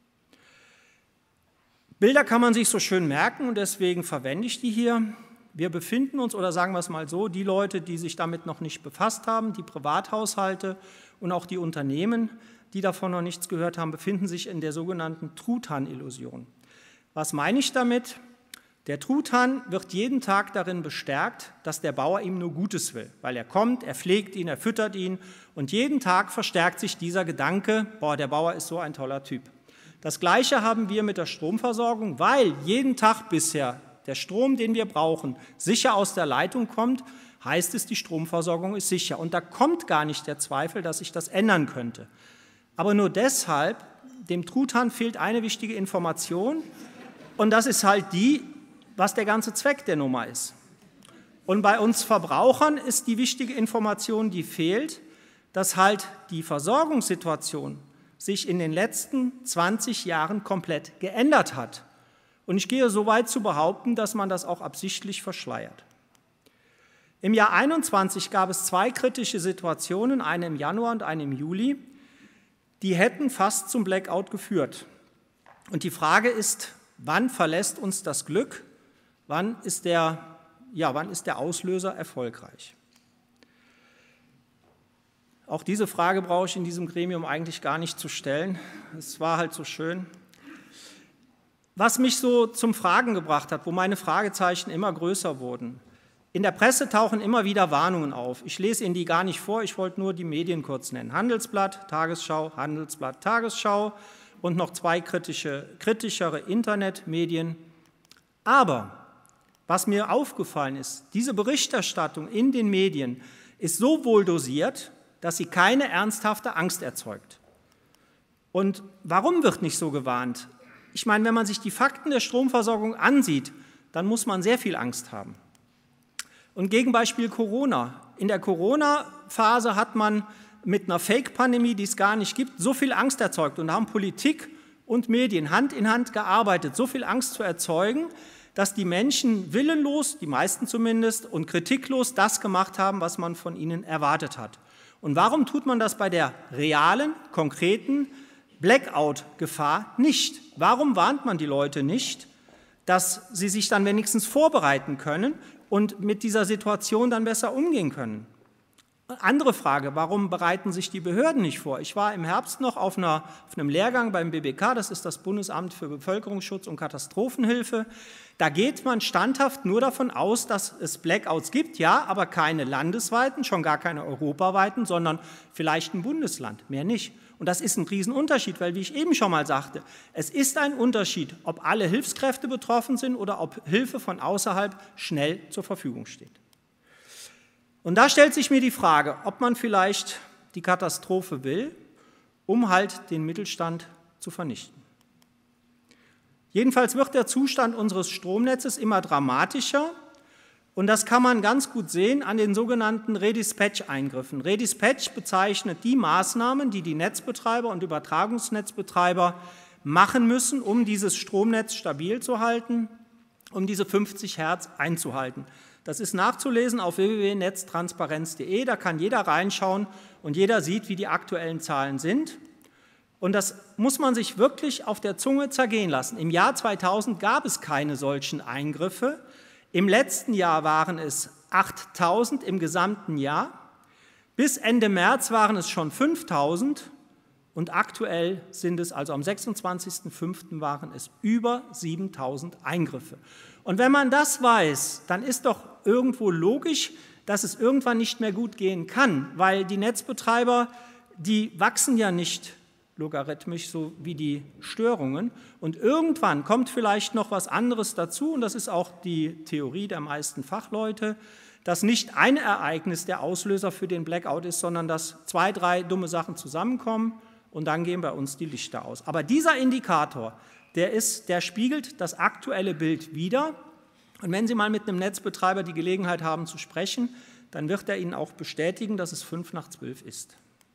Bilder kann man sich so schön merken und deswegen verwende ich die hier. Wir befinden uns, oder sagen wir es mal so, die Leute, die sich damit noch nicht befasst haben, die Privathaushalte und auch die Unternehmen, die davon noch nichts gehört haben, befinden sich in der sogenannten Truthahn-Illusion. Was meine ich damit? Der Truthahn wird jeden Tag darin bestärkt, dass der Bauer ihm nur Gutes will, weil er kommt, er pflegt ihn, er füttert ihn und jeden Tag verstärkt sich dieser Gedanke, boah, der Bauer ist so ein toller Typ. Das Gleiche haben wir mit der Stromversorgung, weil jeden Tag bisher der Strom, den wir brauchen, sicher aus der Leitung kommt, heißt es, die Stromversorgung ist sicher. Und da kommt gar nicht der Zweifel, dass sich das ändern könnte. Aber nur deshalb, dem Truthahn fehlt eine wichtige Information und das ist halt die, was der ganze Zweck der Nummer ist. Und bei uns Verbrauchern ist die wichtige Information, die fehlt, dass halt die Versorgungssituation sich in den letzten zwanzig Jahren komplett geändert hat. Und ich gehe so weit zu behaupten, dass man das auch absichtlich verschleiert. Im Jahr einundzwanzig gab es zwei kritische Situationen, eine im Januar und eine im Juli, die hätten fast zum Blackout geführt. Und die Frage ist, wann verlässt uns das Glück? Wann ist der, ja, wann ist der Auslöser erfolgreich? Auch diese Frage brauche ich in diesem Gremium eigentlich gar nicht zu stellen. Es war halt so schön. Was mich so zum Fragen gebracht hat, wo meine Fragezeichen immer größer wurden. In der Presse tauchen immer wieder Warnungen auf. Ich lese Ihnen die gar nicht vor, ich wollte nur die Medien kurz nennen. Handelsblatt, Tagesschau, Handelsblatt, Tagesschau und noch zwei kritische, kritischere Internetmedien. Aber was mir aufgefallen ist, diese Berichterstattung in den Medien ist so wohl dosiert, dass sie keine ernsthafte Angst erzeugt. Und warum wird nicht so gewarnt? Ich meine, wenn man sich die Fakten der Stromversorgung ansieht, dann muss man sehr viel Angst haben. Und Gegenbeispiel Corona. In der Corona-Phase hat man mit einer Fake-Pandemie, die es gar nicht gibt, so viel Angst erzeugt. Und da haben Politik und Medien Hand in Hand gearbeitet, so viel Angst zu erzeugen, dass die Menschen willenlos, die meisten zumindest, und kritiklos das gemacht haben, was man von ihnen erwartet hat. Und warum tut man das bei der realen, konkreten Blackout-Gefahr nicht. Warum warnt man die Leute nicht, dass sie sich dann wenigstens vorbereiten können und mit dieser Situation dann besser umgehen können? Andere Frage, warum bereiten sich die Behörden nicht vor? Ich war im Herbst noch auf, einer, auf einem Lehrgang beim B B K, das ist das Bundesamt für Bevölkerungsschutz und Katastrophenhilfe. Da geht man standhaft nur davon aus, dass es Blackouts gibt, ja, aber keine landesweiten, schon gar keine europaweiten, sondern vielleicht ein Bundesland, mehr nicht. Und das ist ein Riesenunterschied, weil, wie ich eben schon mal sagte, es ist ein Unterschied, ob alle Hilfskräfte betroffen sind oder ob Hilfe von außerhalb schnell zur Verfügung steht. Und da stellt sich mir die Frage, ob man vielleicht die Katastrophe will, um halt den Mittelstand zu vernichten. Jedenfalls wird der Zustand unseres Stromnetzes immer dramatischer und das kann man ganz gut sehen an den sogenannten Redispatch-Eingriffen. Redispatch bezeichnet die Maßnahmen, die die Netzbetreiber und Übertragungsnetzbetreiber machen müssen, um dieses Stromnetz stabil zu halten, um diese fünfzig Hertz einzuhalten. Das ist nachzulesen auf w w w punkt netztransparenz punkt de, da kann jeder reinschauen und jeder sieht, wie die aktuellen Zahlen sind. Und das muss man sich wirklich auf der Zunge zergehen lassen. Im Jahr zweitausend gab es keine solchen Eingriffe. Im letzten Jahr waren es achttausend im gesamten Jahr. Bis Ende März waren es schon fünftausend und aktuell sind es, also am sechsundzwanzigsten fünften waren es über siebentausend Eingriffe. Und wenn man das weiß, dann ist doch irgendwo logisch, dass es irgendwann nicht mehr gut gehen kann, weil die Netzbetreiber, die wachsen ja nicht logarithmisch so wie die Störungen und irgendwann kommt vielleicht noch was anderes dazu und das ist auch die Theorie der meisten Fachleute, dass nicht ein Ereignis der Auslöser für den Blackout ist, sondern dass zwei, drei dumme Sachen zusammenkommen und dann gehen bei uns die Lichter aus. Aber dieser Indikator, der, ist, der spiegelt das aktuelle Bild wider. Und wenn Sie mal mit einem Netzbetreiber die Gelegenheit haben zu sprechen, dann wird er Ihnen auch bestätigen, dass es fünf nach zwölf ist.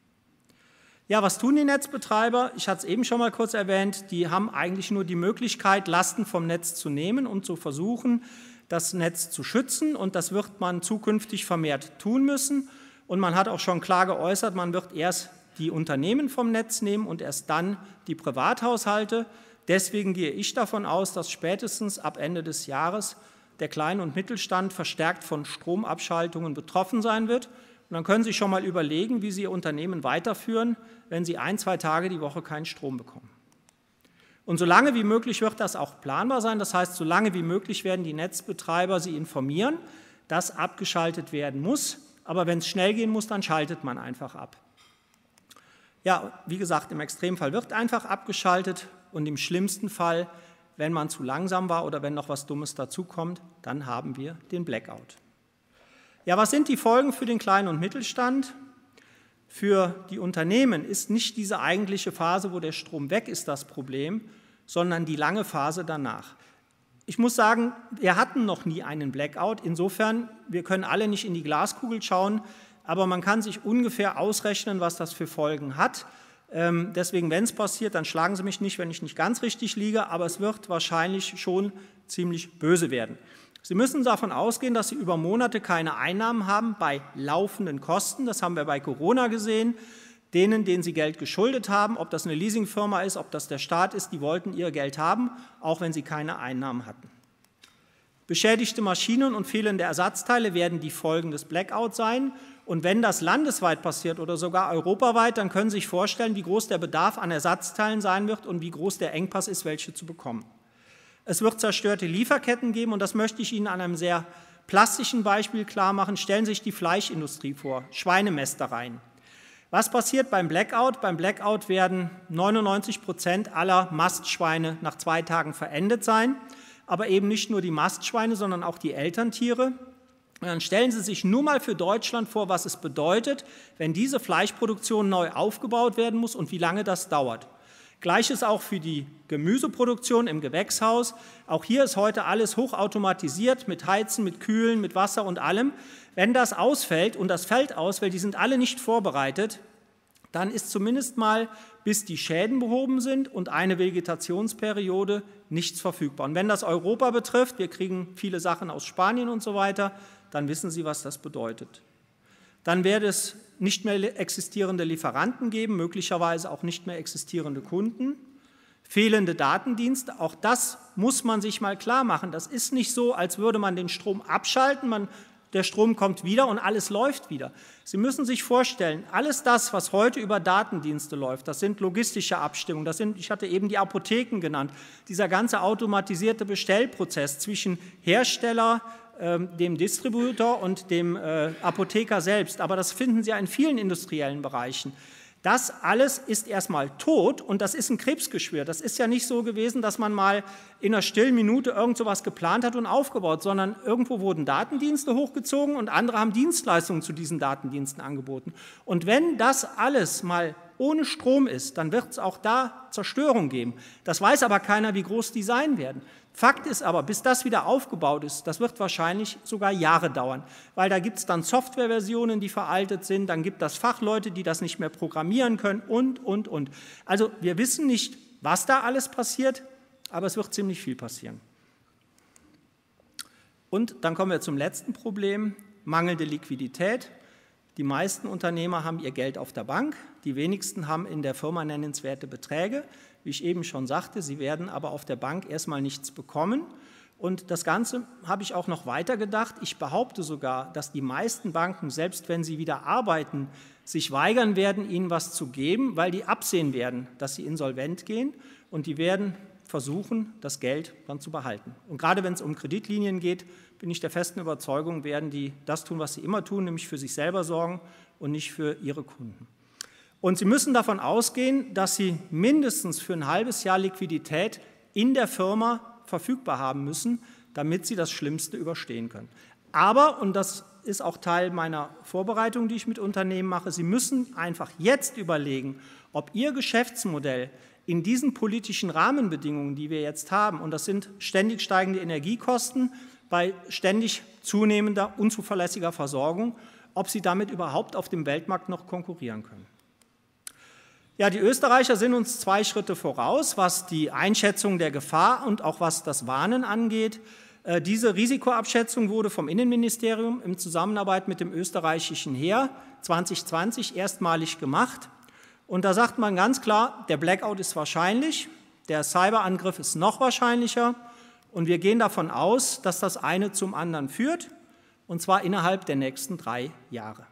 Ja, was tun die Netzbetreiber? Ich hatte es eben schon mal kurz erwähnt, die haben eigentlich nur die Möglichkeit, Lasten vom Netz zu nehmen und zu versuchen, das Netz zu schützen. Und das wird man zukünftig vermehrt tun müssen. Und man hat auch schon klar geäußert, man wird erst die Unternehmen vom Netz nehmen und erst dann die Privathaushalte. Deswegen gehe ich davon aus, dass spätestens ab Ende des Jahres der Klein- und Mittelstand verstärkt von Stromabschaltungen betroffen sein wird. Und dann können Sie schon mal überlegen, wie Sie Ihr Unternehmen weiterführen, wenn Sie ein, zwei Tage die Woche keinen Strom bekommen. Und so lange wie möglich wird das auch planbar sein. Das heißt, so lange wie möglich werden die Netzbetreiber Sie informieren, dass abgeschaltet werden muss. Aber wenn es schnell gehen muss, dann schaltet man einfach ab. Ja, wie gesagt, im Extremfall wird einfach abgeschaltet und im schlimmsten Fall, wenn man zu langsam war oder wenn noch was Dummes dazukommt, dann haben wir den Blackout. Ja, was sind die Folgen für den Klein- und Mittelstand? Für die Unternehmen ist nicht diese eigentliche Phase, wo der Strom weg ist, das Problem, sondern die lange Phase danach. Ich muss sagen, wir hatten noch nie einen Blackout. Insofern, wir können alle nicht in die Glaskugel schauen, aber man kann sich ungefähr ausrechnen, was das für Folgen hat. Ähm, deswegen, wenn es passiert, dann schlagen Sie mich nicht, wenn ich nicht ganz richtig liege, aber es wird wahrscheinlich schon ziemlich böse werden. Sie müssen davon ausgehen, dass Sie über Monate keine Einnahmen haben bei laufenden Kosten. Das haben wir bei Corona gesehen. Denen, denen Sie Geld geschuldet haben, ob das eine Leasingfirma ist, ob das der Staat ist, die wollten ihr Geld haben, auch wenn sie keine Einnahmen hatten. Beschädigte Maschinen und fehlende Ersatzteile werden die Folgen des Blackouts sein. Und wenn das landesweit passiert oder sogar europaweit, dann können Sie sich vorstellen, wie groß der Bedarf an Ersatzteilen sein wird und wie groß der Engpass ist, welche zu bekommen. Es wird zerstörte Lieferketten geben und das möchte ich Ihnen an einem sehr plastischen Beispiel klar machen. Stellen Sie sich die Fleischindustrie vor, Schweinemästereien. Was passiert beim Blackout? Beim Blackout werden neunundneunzig Prozent aller Mastschweine nach zwei Tagen verendet sein, aber eben nicht nur die Mastschweine, sondern auch die Elterntiere. Und dann stellen Sie sich nur mal für Deutschland vor, was es bedeutet, wenn diese Fleischproduktion neu aufgebaut werden muss und wie lange das dauert. Gleiches auch für die Gemüseproduktion im Gewächshaus. Auch hier ist heute alles hochautomatisiert mit Heizen, mit Kühlen, mit Wasser und allem. Wenn das ausfällt, und das fällt aus, weil die sind alle nicht vorbereitet, dann ist zumindest mal, bis die Schäden behoben sind und eine Vegetationsperiode, nichts verfügbar. Und wenn das Europa betrifft, wir kriegen viele Sachen aus Spanien und so weiter, dann wissen Sie, was das bedeutet. dann wird es nicht mehr existierende Lieferanten geben, möglicherweise auch nicht mehr existierende Kunden, fehlende Datendienste. Auch das muss man sich mal klar machen. Das ist nicht so, als würde man den Strom abschalten, man, der Strom kommt wieder und alles läuft wieder. Sie müssen sich vorstellen, alles das, was heute über Datendienste läuft, das sind logistische Abstimmungen, das sind, ich hatte eben die Apotheken genannt, dieser ganze automatisierte Bestellprozess zwischen Hersteller, dem Distributor und dem äh, Apotheker selbst, aber das finden Sie ja in vielen industriellen Bereichen. Das alles ist erstmal tot und das ist ein Krebsgeschwür. Das ist ja nicht so gewesen, dass man mal in einer stillen Minute irgend sowas geplant hat und aufgebaut, sondern irgendwo wurden Datendienste hochgezogen und andere haben Dienstleistungen zu diesen Datendiensten angeboten. Und wenn das alles mal ohne Strom ist, dann wird es auch da Zerstörung geben. Das weiß aber keiner, wie groß die sein werden. Fakt ist aber, bis das wieder aufgebaut ist, das wird wahrscheinlich sogar Jahre dauern, weil da gibt es dann Softwareversionen, die veraltet sind, dann gibt es Fachleute, die das nicht mehr programmieren können und, und, und. Also wir wissen nicht, was da alles passiert, aber es wird ziemlich viel passieren. Und dann kommen wir zum letzten Problem, mangelnde Liquidität. Die meisten Unternehmer haben ihr Geld auf der Bank, die wenigsten haben in der Firma nennenswerte Beträge. Wie ich eben schon sagte, sie werden aber auf der Bank erstmal nichts bekommen. Und das Ganze habe ich auch noch weiter gedacht. Ich behaupte sogar, dass die meisten Banken, selbst wenn sie wieder arbeiten, sich weigern werden, ihnen was zu geben, weil die absehen werden, dass sie insolvent gehen und die werden versuchen, das Geld dann zu behalten. Und gerade wenn es um Kreditlinien geht, bin ich der festen Überzeugung, werden die das tun, was sie immer tun, nämlich für sich selber sorgen und nicht für ihre Kunden. Und Sie müssen davon ausgehen, dass Sie mindestens für ein halbes Jahr Liquidität in der Firma verfügbar haben müssen, damit Sie das Schlimmste überstehen können. Aber, und das ist auch Teil meiner Vorbereitung, die ich mit Unternehmen mache, Sie müssen einfach jetzt überlegen, ob Ihr Geschäftsmodell in diesen politischen Rahmenbedingungen, die wir jetzt haben, und das sind ständig steigende Energiekosten bei ständig zunehmender, unzuverlässiger Versorgung, ob Sie damit überhaupt auf dem Weltmarkt noch konkurrieren können. Ja, die Österreicher sind uns zwei Schritte voraus, was die Einschätzung der Gefahr und auch was das Warnen angeht. Diese Risikoabschätzung wurde vom Innenministerium in Zusammenarbeit mit dem österreichischen Heer zwanzig zwanzig erstmalig gemacht. Und da sagt man ganz klar, der Blackout ist wahrscheinlich, der Cyberangriff ist noch wahrscheinlicher und wir gehen davon aus, dass das eine zum anderen führt, und zwar innerhalb der nächsten drei Jahre.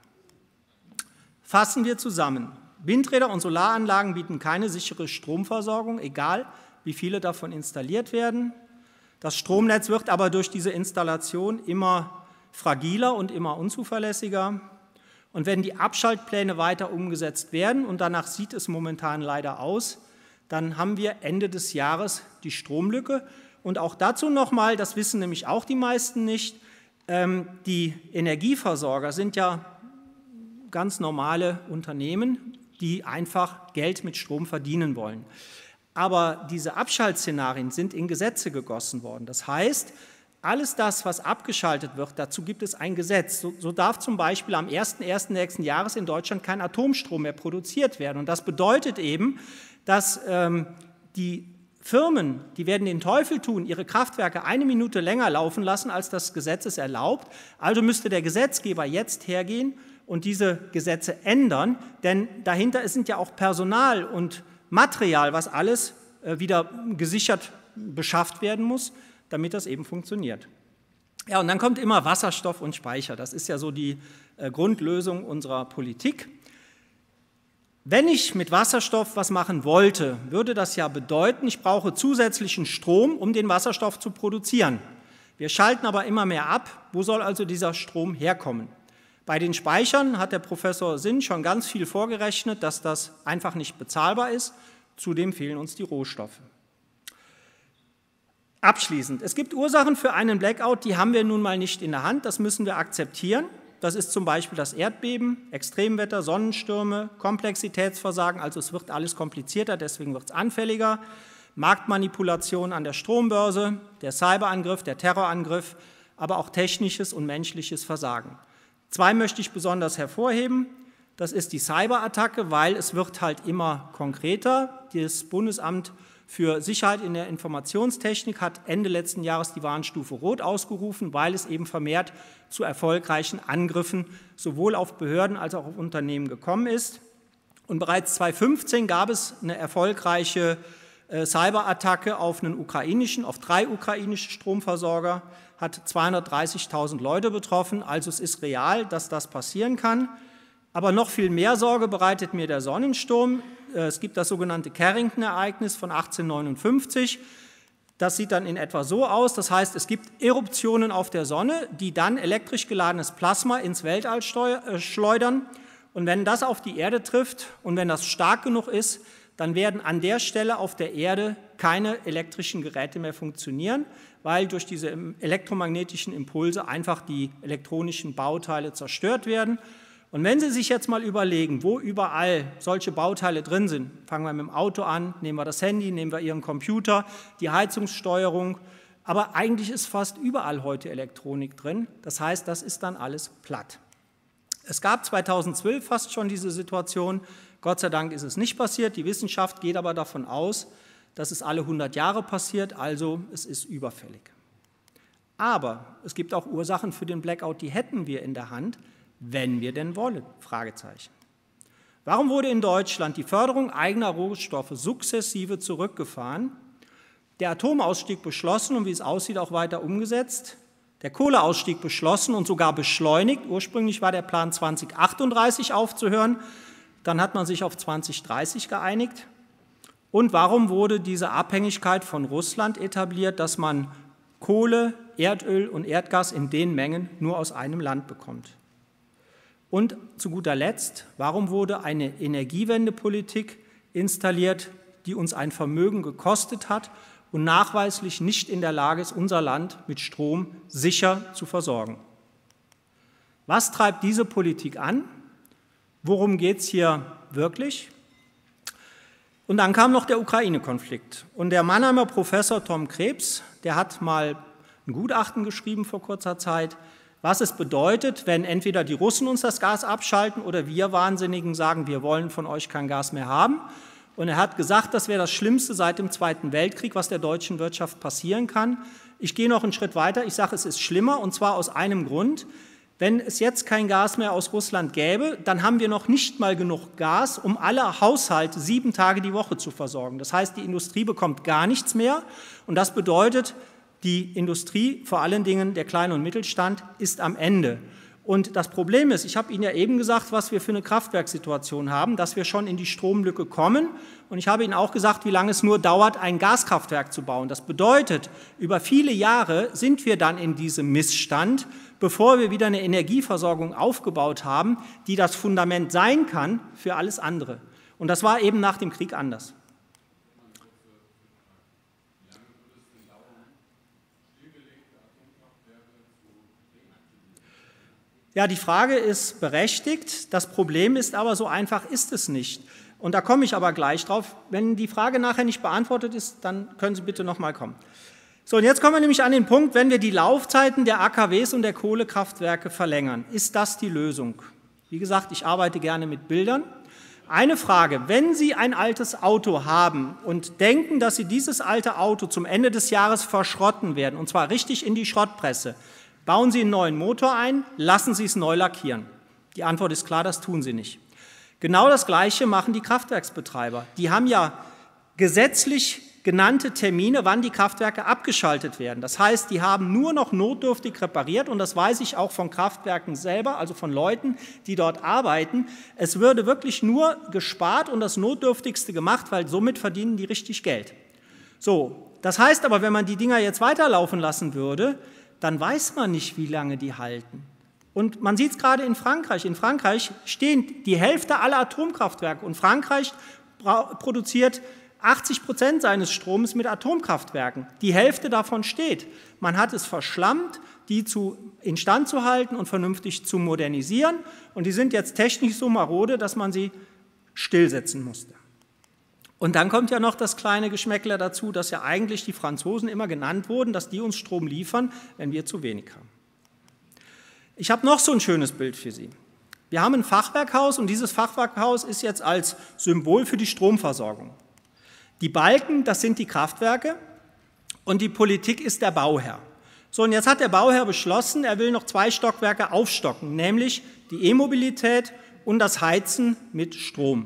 Fassen wir zusammen. Windräder und Solaranlagen bieten keine sichere Stromversorgung, egal wie viele davon installiert werden. Das Stromnetz wird aber durch diese Installation immer fragiler und immer unzuverlässiger. Und wenn die Abschaltpläne weiter umgesetzt werden, und danach sieht es momentan leider aus, dann haben wir Ende des Jahres die Stromlücke. Und auch dazu nochmal, das wissen nämlich auch die meisten nicht, die Energieversorger sind ja ganz normale Unternehmen, die einfach Geld mit Strom verdienen wollen. Aber diese Abschaltszenarien sind in Gesetze gegossen worden. Das heißt, alles das, was abgeschaltet wird, dazu gibt es ein Gesetz. So, so darf zum Beispiel am ersten ersten nächsten Jahres in Deutschland kein Atomstrom mehr produziert werden. Und das bedeutet eben, dass ähm, die Firmen, die werden den Teufel tun, ihre Kraftwerke eine Minute länger laufen lassen, als das Gesetz es erlaubt. Also müsste der Gesetzgeber jetzt hergehen und diese Gesetze ändern, denn dahinter sind ja auch Personal und Material, was alles wieder gesichert beschafft werden muss, damit das eben funktioniert. Ja, und dann kommt immer Wasserstoff und Speicher. Das ist ja so die Grundlösung unserer Politik. Wenn ich mit Wasserstoff was machen wollte, würde das ja bedeuten, ich brauche zusätzlichen Strom, um den Wasserstoff zu produzieren. Wir schalten aber immer mehr ab. Wo soll also dieser Strom herkommen? Bei den Speichern hat der Professor Sinn schon ganz viel vorgerechnet, dass das einfach nicht bezahlbar ist. Zudem fehlen uns die Rohstoffe. Abschließend, es gibt Ursachen für einen Blackout, die haben wir nun mal nicht in der Hand, das müssen wir akzeptieren. Das ist zum Beispiel das Erdbeben, Extremwetter, Sonnenstürme, Komplexitätsversagen, also es wird alles komplizierter, deswegen wird es anfälliger. Marktmanipulation an der Strombörse, der Cyberangriff, der Terrorangriff, aber auch technisches und menschliches Versagen. Zwei möchte ich besonders hervorheben. Das ist die Cyberattacke, weil es wird halt immer konkreter. Das Bundesamt für Sicherheit in der Informationstechnik hat Ende letzten Jahres die Warnstufe Rot ausgerufen, weil es eben vermehrt zu erfolgreichen Angriffen sowohl auf Behörden als auch auf Unternehmen gekommen ist. Und bereits zweitausendfünfzehn gab es eine erfolgreiche äh, Cyberattacke auf einen ukrainischen, auf drei ukrainische Stromversorger, hat zweihundertdreißigtausend Leute betroffen. Also es ist real, dass das passieren kann. Aber noch viel mehr Sorge bereitet mir der Sonnensturm. Es gibt das sogenannte Carrington-Ereignis von achtzehnhundertneunundfünfzig. Das sieht dann in etwa so aus. Das heißt, es gibt Eruptionen auf der Sonne, die dann elektrisch geladenes Plasma ins Weltall schleudern. Und wenn das auf die Erde trifft und wenn das stark genug ist, dann werden an der Stelle auf der Erde keine elektrischen Geräte mehr funktionieren, weil durch diese elektromagnetischen Impulse einfach die elektronischen Bauteile zerstört werden. Und wenn Sie sich jetzt mal überlegen, wo überall solche Bauteile drin sind, fangen wir mit dem Auto an, nehmen wir das Handy, nehmen wir Ihren Computer, die Heizungssteuerung, aber eigentlich ist fast überall heute Elektronik drin. Das heißt, das ist dann alles platt. Es gab zweitausendzwölf fast schon diese Situation. Gott sei Dank ist es nicht passiert. Die Wissenschaft geht aber davon aus, dass es alle hundert Jahre passiert, also es ist überfällig. Aber es gibt auch Ursachen für den Blackout, die hätten wir in der Hand, wenn wir denn wollen? Fragezeichen. Warum wurde in Deutschland die Förderung eigener Rohstoffe sukzessive zurückgefahren, der Atomausstieg beschlossen und wie es aussieht auch weiter umgesetzt, der Kohleausstieg beschlossen und sogar beschleunigt? Ursprünglich war der Plan zweitausendachtunddreißig aufzuhören, dann hat man sich auf zweitausenddreißig geeinigt. Und warum wurde diese Abhängigkeit von Russland etabliert, dass man Kohle, Erdöl und Erdgas in den Mengen nur aus einem Land bekommt? Und zu guter Letzt, warum wurde eine Energiewendepolitik installiert, die uns ein Vermögen gekostet hat und nachweislich nicht in der Lage ist, unser Land mit Strom sicher zu versorgen? Was treibt diese Politik an? Worum geht es hier wirklich? Und dann kam noch der Ukraine-Konflikt. Und der Mannheimer Professor Tom Krebs, der hat mal ein Gutachten geschrieben vor kurzer Zeit, was es bedeutet, wenn entweder die Russen uns das Gas abschalten oder wir Wahnsinnigen sagen, wir wollen von euch kein Gas mehr haben. Und er hat gesagt, das wäre das Schlimmste seit dem Zweiten Weltkrieg, was der deutschen Wirtschaft passieren kann. Ich gehe noch einen Schritt weiter. Ich sage, es ist schlimmer, und zwar aus einem Grund. Wenn es jetzt kein Gas mehr aus Russland gäbe, dann haben wir noch nicht mal genug Gas, um alle Haushalte sieben Tage die Woche zu versorgen. Das heißt, die Industrie bekommt gar nichts mehr. Und das bedeutet, die Industrie, vor allen Dingen der Klein- und Mittelstand, ist am Ende. Und das Problem ist, ich habe Ihnen ja eben gesagt, was wir für eine Kraftwerkssituation haben, dass wir schon in die Stromlücke kommen. Und ich habe Ihnen auch gesagt, wie lange es nur dauert, ein Gaskraftwerk zu bauen. Das bedeutet, über viele Jahre sind wir dann in diesem Missstand, bevor wir wieder eine Energieversorgung aufgebaut haben, die das Fundament sein kann für alles andere. Und das war eben nach dem Krieg anders. Ja, die Frage ist berechtigt. Das Problem ist aber, so einfach ist es nicht. Und da komme ich aber gleich drauf. Wenn die Frage nachher nicht beantwortet ist, dann können Sie bitte noch mal kommen. So, und jetzt kommen wir nämlich an den Punkt, wenn wir die Laufzeiten der A K Ws und der Kohlekraftwerke verlängern. Ist das die Lösung? Wie gesagt, ich arbeite gerne mit Bildern. Eine Frage: Wenn Sie ein altes Auto haben und denken, dass Sie dieses alte Auto zum Ende des Jahres verschrotten werden, und zwar richtig in die Schrottpresse, bauen Sie einen neuen Motor ein, lassen Sie es neu lackieren. Die Antwort ist klar, das tun Sie nicht. Genau das Gleiche machen die Kraftwerksbetreiber. Die haben ja gesetzlich genannte Termine, wann die Kraftwerke abgeschaltet werden. Das heißt, die haben nur noch notdürftig repariert, und das weiß ich auch von Kraftwerken selber, also von Leuten, die dort arbeiten. Es würde wirklich nur gespart und das Notdürftigste gemacht, weil somit verdienen die richtig Geld. So, das heißt aber, wenn man die Dinger jetzt weiterlaufen lassen würde, dann weiß man nicht, wie lange die halten. Und man sieht es gerade in Frankreich. In Frankreich stehen die Hälfte aller Atomkraftwerke, und Frankreich produziert achtzig Prozent seines Stroms mit Atomkraftwerken. Die Hälfte davon steht. Man hat es verschlammt, die zu, instand zu halten und vernünftig zu modernisieren. Und die sind jetzt technisch so marode, dass man sie stillsetzen musste. Und dann kommt ja noch das kleine Geschmäckler dazu, dass ja eigentlich die Franzosen immer genannt wurden, dass die uns Strom liefern, wenn wir zu wenig haben. Ich habe noch so ein schönes Bild für Sie. Wir haben ein Fachwerkhaus, und dieses Fachwerkhaus ist jetzt als Symbol für die Stromversorgung. Die Balken, das sind die Kraftwerke und die Politik ist der Bauherr. So, und jetzt hat der Bauherr beschlossen, er will noch zwei Stockwerke aufstocken, nämlich die E-Mobilität und das Heizen mit Strom.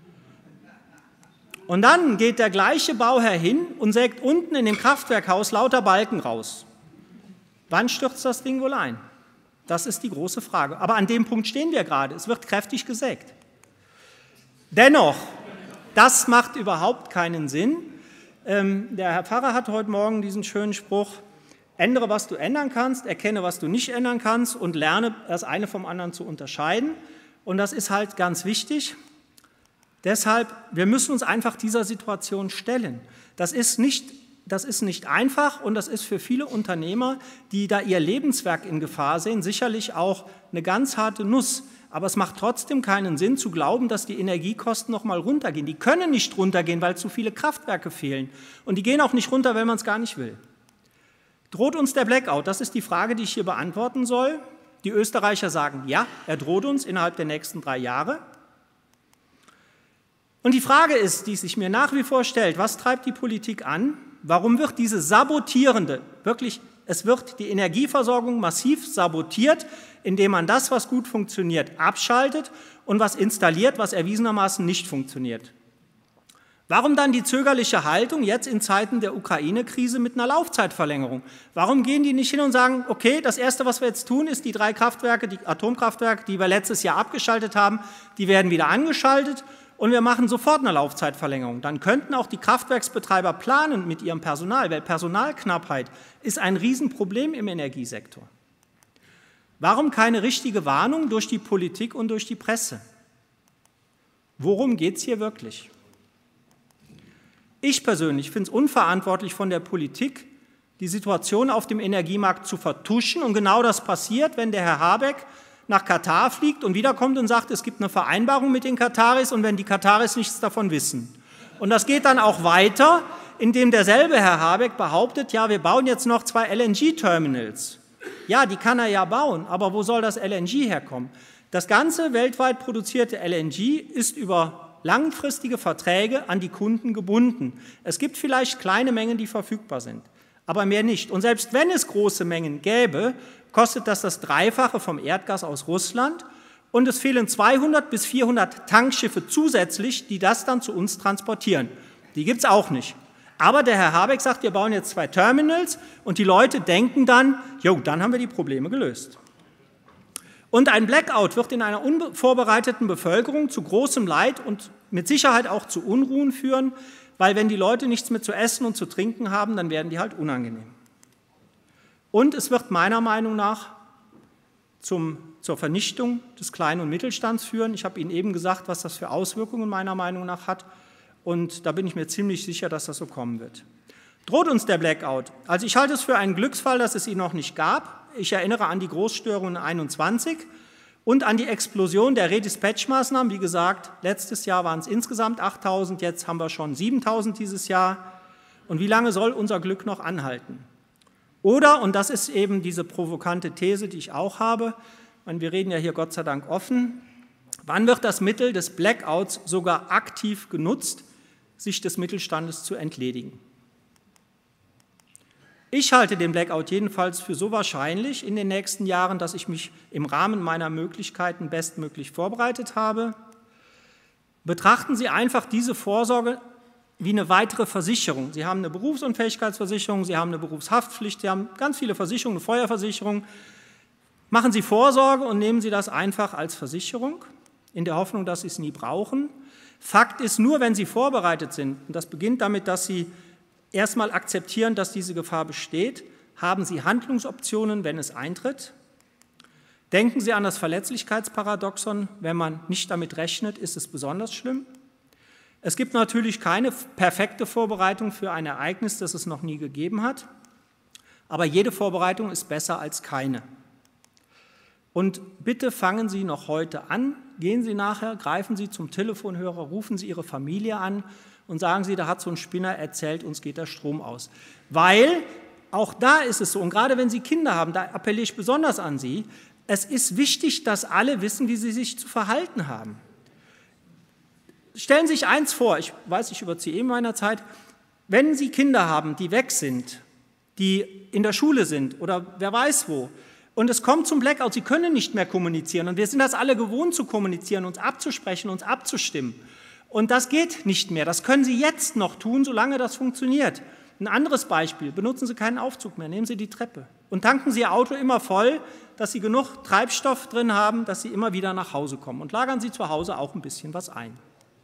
Und dann geht der gleiche Bauherr hin und sägt unten in dem Kraftwerkhaus lauter Balken raus. Wann stürzt das Ding wohl ein? Das ist die große Frage. Aber an dem Punkt stehen wir gerade. Es wird kräftig gesägt. Dennoch, das macht überhaupt keinen Sinn. Ähm, der Herr Pfarrer hat heute Morgen diesen schönen Spruch: Ändere, was du ändern kannst, erkenne, was du nicht ändern kannst und lerne, das eine vom anderen zu unterscheiden. Und das ist halt ganz wichtig. Deshalb, wir müssen uns einfach dieser Situation stellen. Das ist nicht, das ist nicht einfach und das ist für viele Unternehmer, die da ihr Lebenswerk in Gefahr sehen, sicherlich auch eine ganz harte Nuss. Aber es macht trotzdem keinen Sinn zu glauben, dass die Energiekosten noch mal runtergehen. Die können nicht runtergehen, weil zu viele Kraftwerke fehlen. Und die gehen auch nicht runter, wenn man es gar nicht will. Droht uns der Blackout? Das ist die Frage, die ich hier beantworten soll. Die Österreicher sagen, ja, er droht uns innerhalb der nächsten drei Jahre. Und die Frage ist, die sich mir nach wie vor stellt, was treibt die Politik an? Warum wird diese sabotierende, wirklich, es wird die Energieversorgung massiv sabotiert, indem man das, was gut funktioniert, abschaltet und was installiert, was erwiesenermaßen nicht funktioniert? Warum dann die zögerliche Haltung jetzt in Zeiten der Ukraine-Krise mit einer Laufzeitverlängerung? Warum gehen die nicht hin und sagen, okay, das Erste, was wir jetzt tun, ist die drei Kraftwerke, die Atomkraftwerke, die wir letztes Jahr abgeschaltet haben, die werden wieder angeschaltet und wir machen sofort eine Laufzeitverlängerung. Dann könnten auch die Kraftwerksbetreiber planen mit ihrem Personal, weil Personalknappheit ist ein Riesenproblem im Energiesektor. Warum keine richtige Warnung durch die Politik und durch die Presse? Worum geht es hier wirklich? Ich persönlich finde es unverantwortlich von der Politik, die Situation auf dem Energiemarkt zu vertuschen. Und genau das passiert, wenn der Herr Habeck nach Katar fliegt und wiederkommt und sagt, es gibt eine Vereinbarung mit den Kataris und wenn die Kataris nichts davon wissen. Und das geht dann auch weiter, indem derselbe Herr Habeck behauptet, ja, wir bauen jetzt noch zwei L N G-Terminals. Ja, die kann er ja bauen, aber wo soll das L N G herkommen? Das ganze weltweit produzierte L N G ist über langfristige Verträge an die Kunden gebunden. Es gibt vielleicht kleine Mengen, die verfügbar sind, aber mehr nicht. Und selbst wenn es große Mengen gäbe, kostet das das Dreifache vom Erdgas aus Russland und es fehlen zweihundert bis vierhundert Tankschiffe zusätzlich, die das dann zu uns transportieren. Die gibt es auch nicht. Aber der Herr Habeck sagt, wir bauen jetzt zwei Terminals und die Leute denken dann, jo, dann haben wir die Probleme gelöst. Und ein Blackout wird in einer unvorbereiteten Bevölkerung zu großem Leid und mit Sicherheit auch zu Unruhen führen, weil wenn die Leute nichts mehr zu essen und zu trinken haben, dann werden die halt unangenehm. Und es wird meiner Meinung nach zum, zur Vernichtung des Klein- und Mittelstands führen. Ich habe Ihnen eben gesagt, was das für Auswirkungen meiner Meinung nach hat. Und da bin ich mir ziemlich sicher, dass das so kommen wird. Droht uns der Blackout? Also ich halte es für einen Glücksfall, dass es ihn noch nicht gab. Ich erinnere an die Großstörungen einundzwanzig und an die Explosion der Redispatch-Maßnahmen. Wie gesagt, letztes Jahr waren es insgesamt achttausend, jetzt haben wir schon siebentausend dieses Jahr. Und wie lange soll unser Glück noch anhalten? Oder, und das ist eben diese provokante These, die ich auch habe, und wir reden ja hier Gott sei Dank offen, wann wird das Mittel des Blackouts sogar aktiv genutzt, sich des Mittelstandes zu entledigen? Ich halte den Blackout jedenfalls für so wahrscheinlich in den nächsten Jahren, dass ich mich im Rahmen meiner Möglichkeiten bestmöglich vorbereitet habe. Betrachten Sie einfach diese Vorsorge wie eine weitere Versicherung. Sie haben eine Berufsunfähigkeitsversicherung, Sie haben eine Berufshaftpflicht, Sie haben ganz viele Versicherungen, eine Feuerversicherung. Machen Sie Vorsorge und nehmen Sie das einfach als Versicherung, in der Hoffnung, dass Sie es nie brauchen. Fakt ist, nur wenn Sie vorbereitet sind, und das beginnt damit, dass Sie erstmal akzeptieren, dass diese Gefahr besteht, haben Sie Handlungsoptionen, wenn es eintritt. Denken Sie an das Verletzlichkeitsparadoxon, wenn man nicht damit rechnet, ist es besonders schlimm. Es gibt natürlich keine perfekte Vorbereitung für ein Ereignis, das es noch nie gegeben hat, aber jede Vorbereitung ist besser als keine. Und bitte fangen Sie noch heute an, gehen Sie nachher, greifen Sie zum Telefonhörer, rufen Sie Ihre Familie an und sagen Sie, da hat so ein Spinner erzählt, uns geht der Strom aus. Weil auch da ist es so, und gerade wenn Sie Kinder haben, da appelliere ich besonders an Sie, es ist wichtig, dass alle wissen, wie sie sich zu verhalten haben. Stellen Sie sich eins vor, ich weiß, ich überziehe eben meiner Zeit, wenn Sie Kinder haben, die weg sind, die in der Schule sind oder wer weiß wo, und es kommt zum Blackout, sie können nicht mehr kommunizieren und wir sind das alle gewohnt zu kommunizieren, uns abzusprechen, uns abzustimmen. Und das geht nicht mehr, das können Sie jetzt noch tun, solange das funktioniert. Ein anderes Beispiel, benutzen Sie keinen Aufzug mehr, nehmen Sie die Treppe und tanken Sie Ihr Auto immer voll, dass Sie genug Treibstoff drin haben, dass Sie immer wieder nach Hause kommen und lagern Sie zu Hause auch ein bisschen was ein.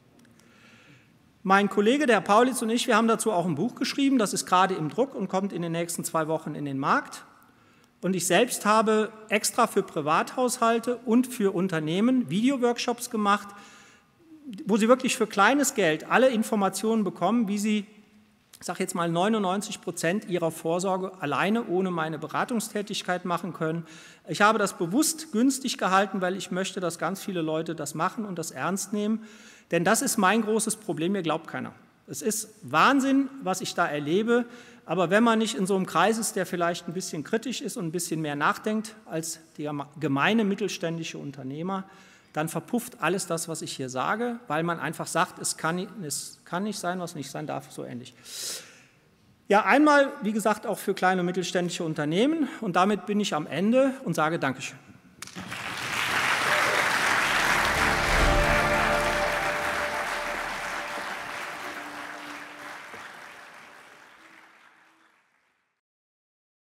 Mein Kollege, der Herr Paulitz und ich, wir haben dazu auch ein Buch geschrieben, das ist gerade im Druck und kommt in den nächsten zwei Wochen in den Markt. Und ich selbst habe extra für Privathaushalte und für Unternehmen Videoworkshops gemacht, wo Sie wirklich für kleines Geld alle Informationen bekommen, wie Sie, ich sage jetzt mal, neunundneunzig Prozent Ihrer Vorsorge alleine ohne meine Beratungstätigkeit machen können. Ich habe das bewusst günstig gehalten, weil ich möchte, dass ganz viele Leute das machen und das ernst nehmen. Denn das ist mein großes Problem, mir glaubt keiner. Es ist Wahnsinn, was ich da erlebe, aber wenn man nicht in so einem Kreis ist, der vielleicht ein bisschen kritisch ist und ein bisschen mehr nachdenkt als der gemeine mittelständische Unternehmer, dann verpufft alles das, was ich hier sage, weil man einfach sagt, es kann, es kann nicht sein, was nicht sein darf, so ähnlich. Ja, einmal, wie gesagt, auch für kleine und mittelständische Unternehmen und damit bin ich am Ende und sage Dankeschön.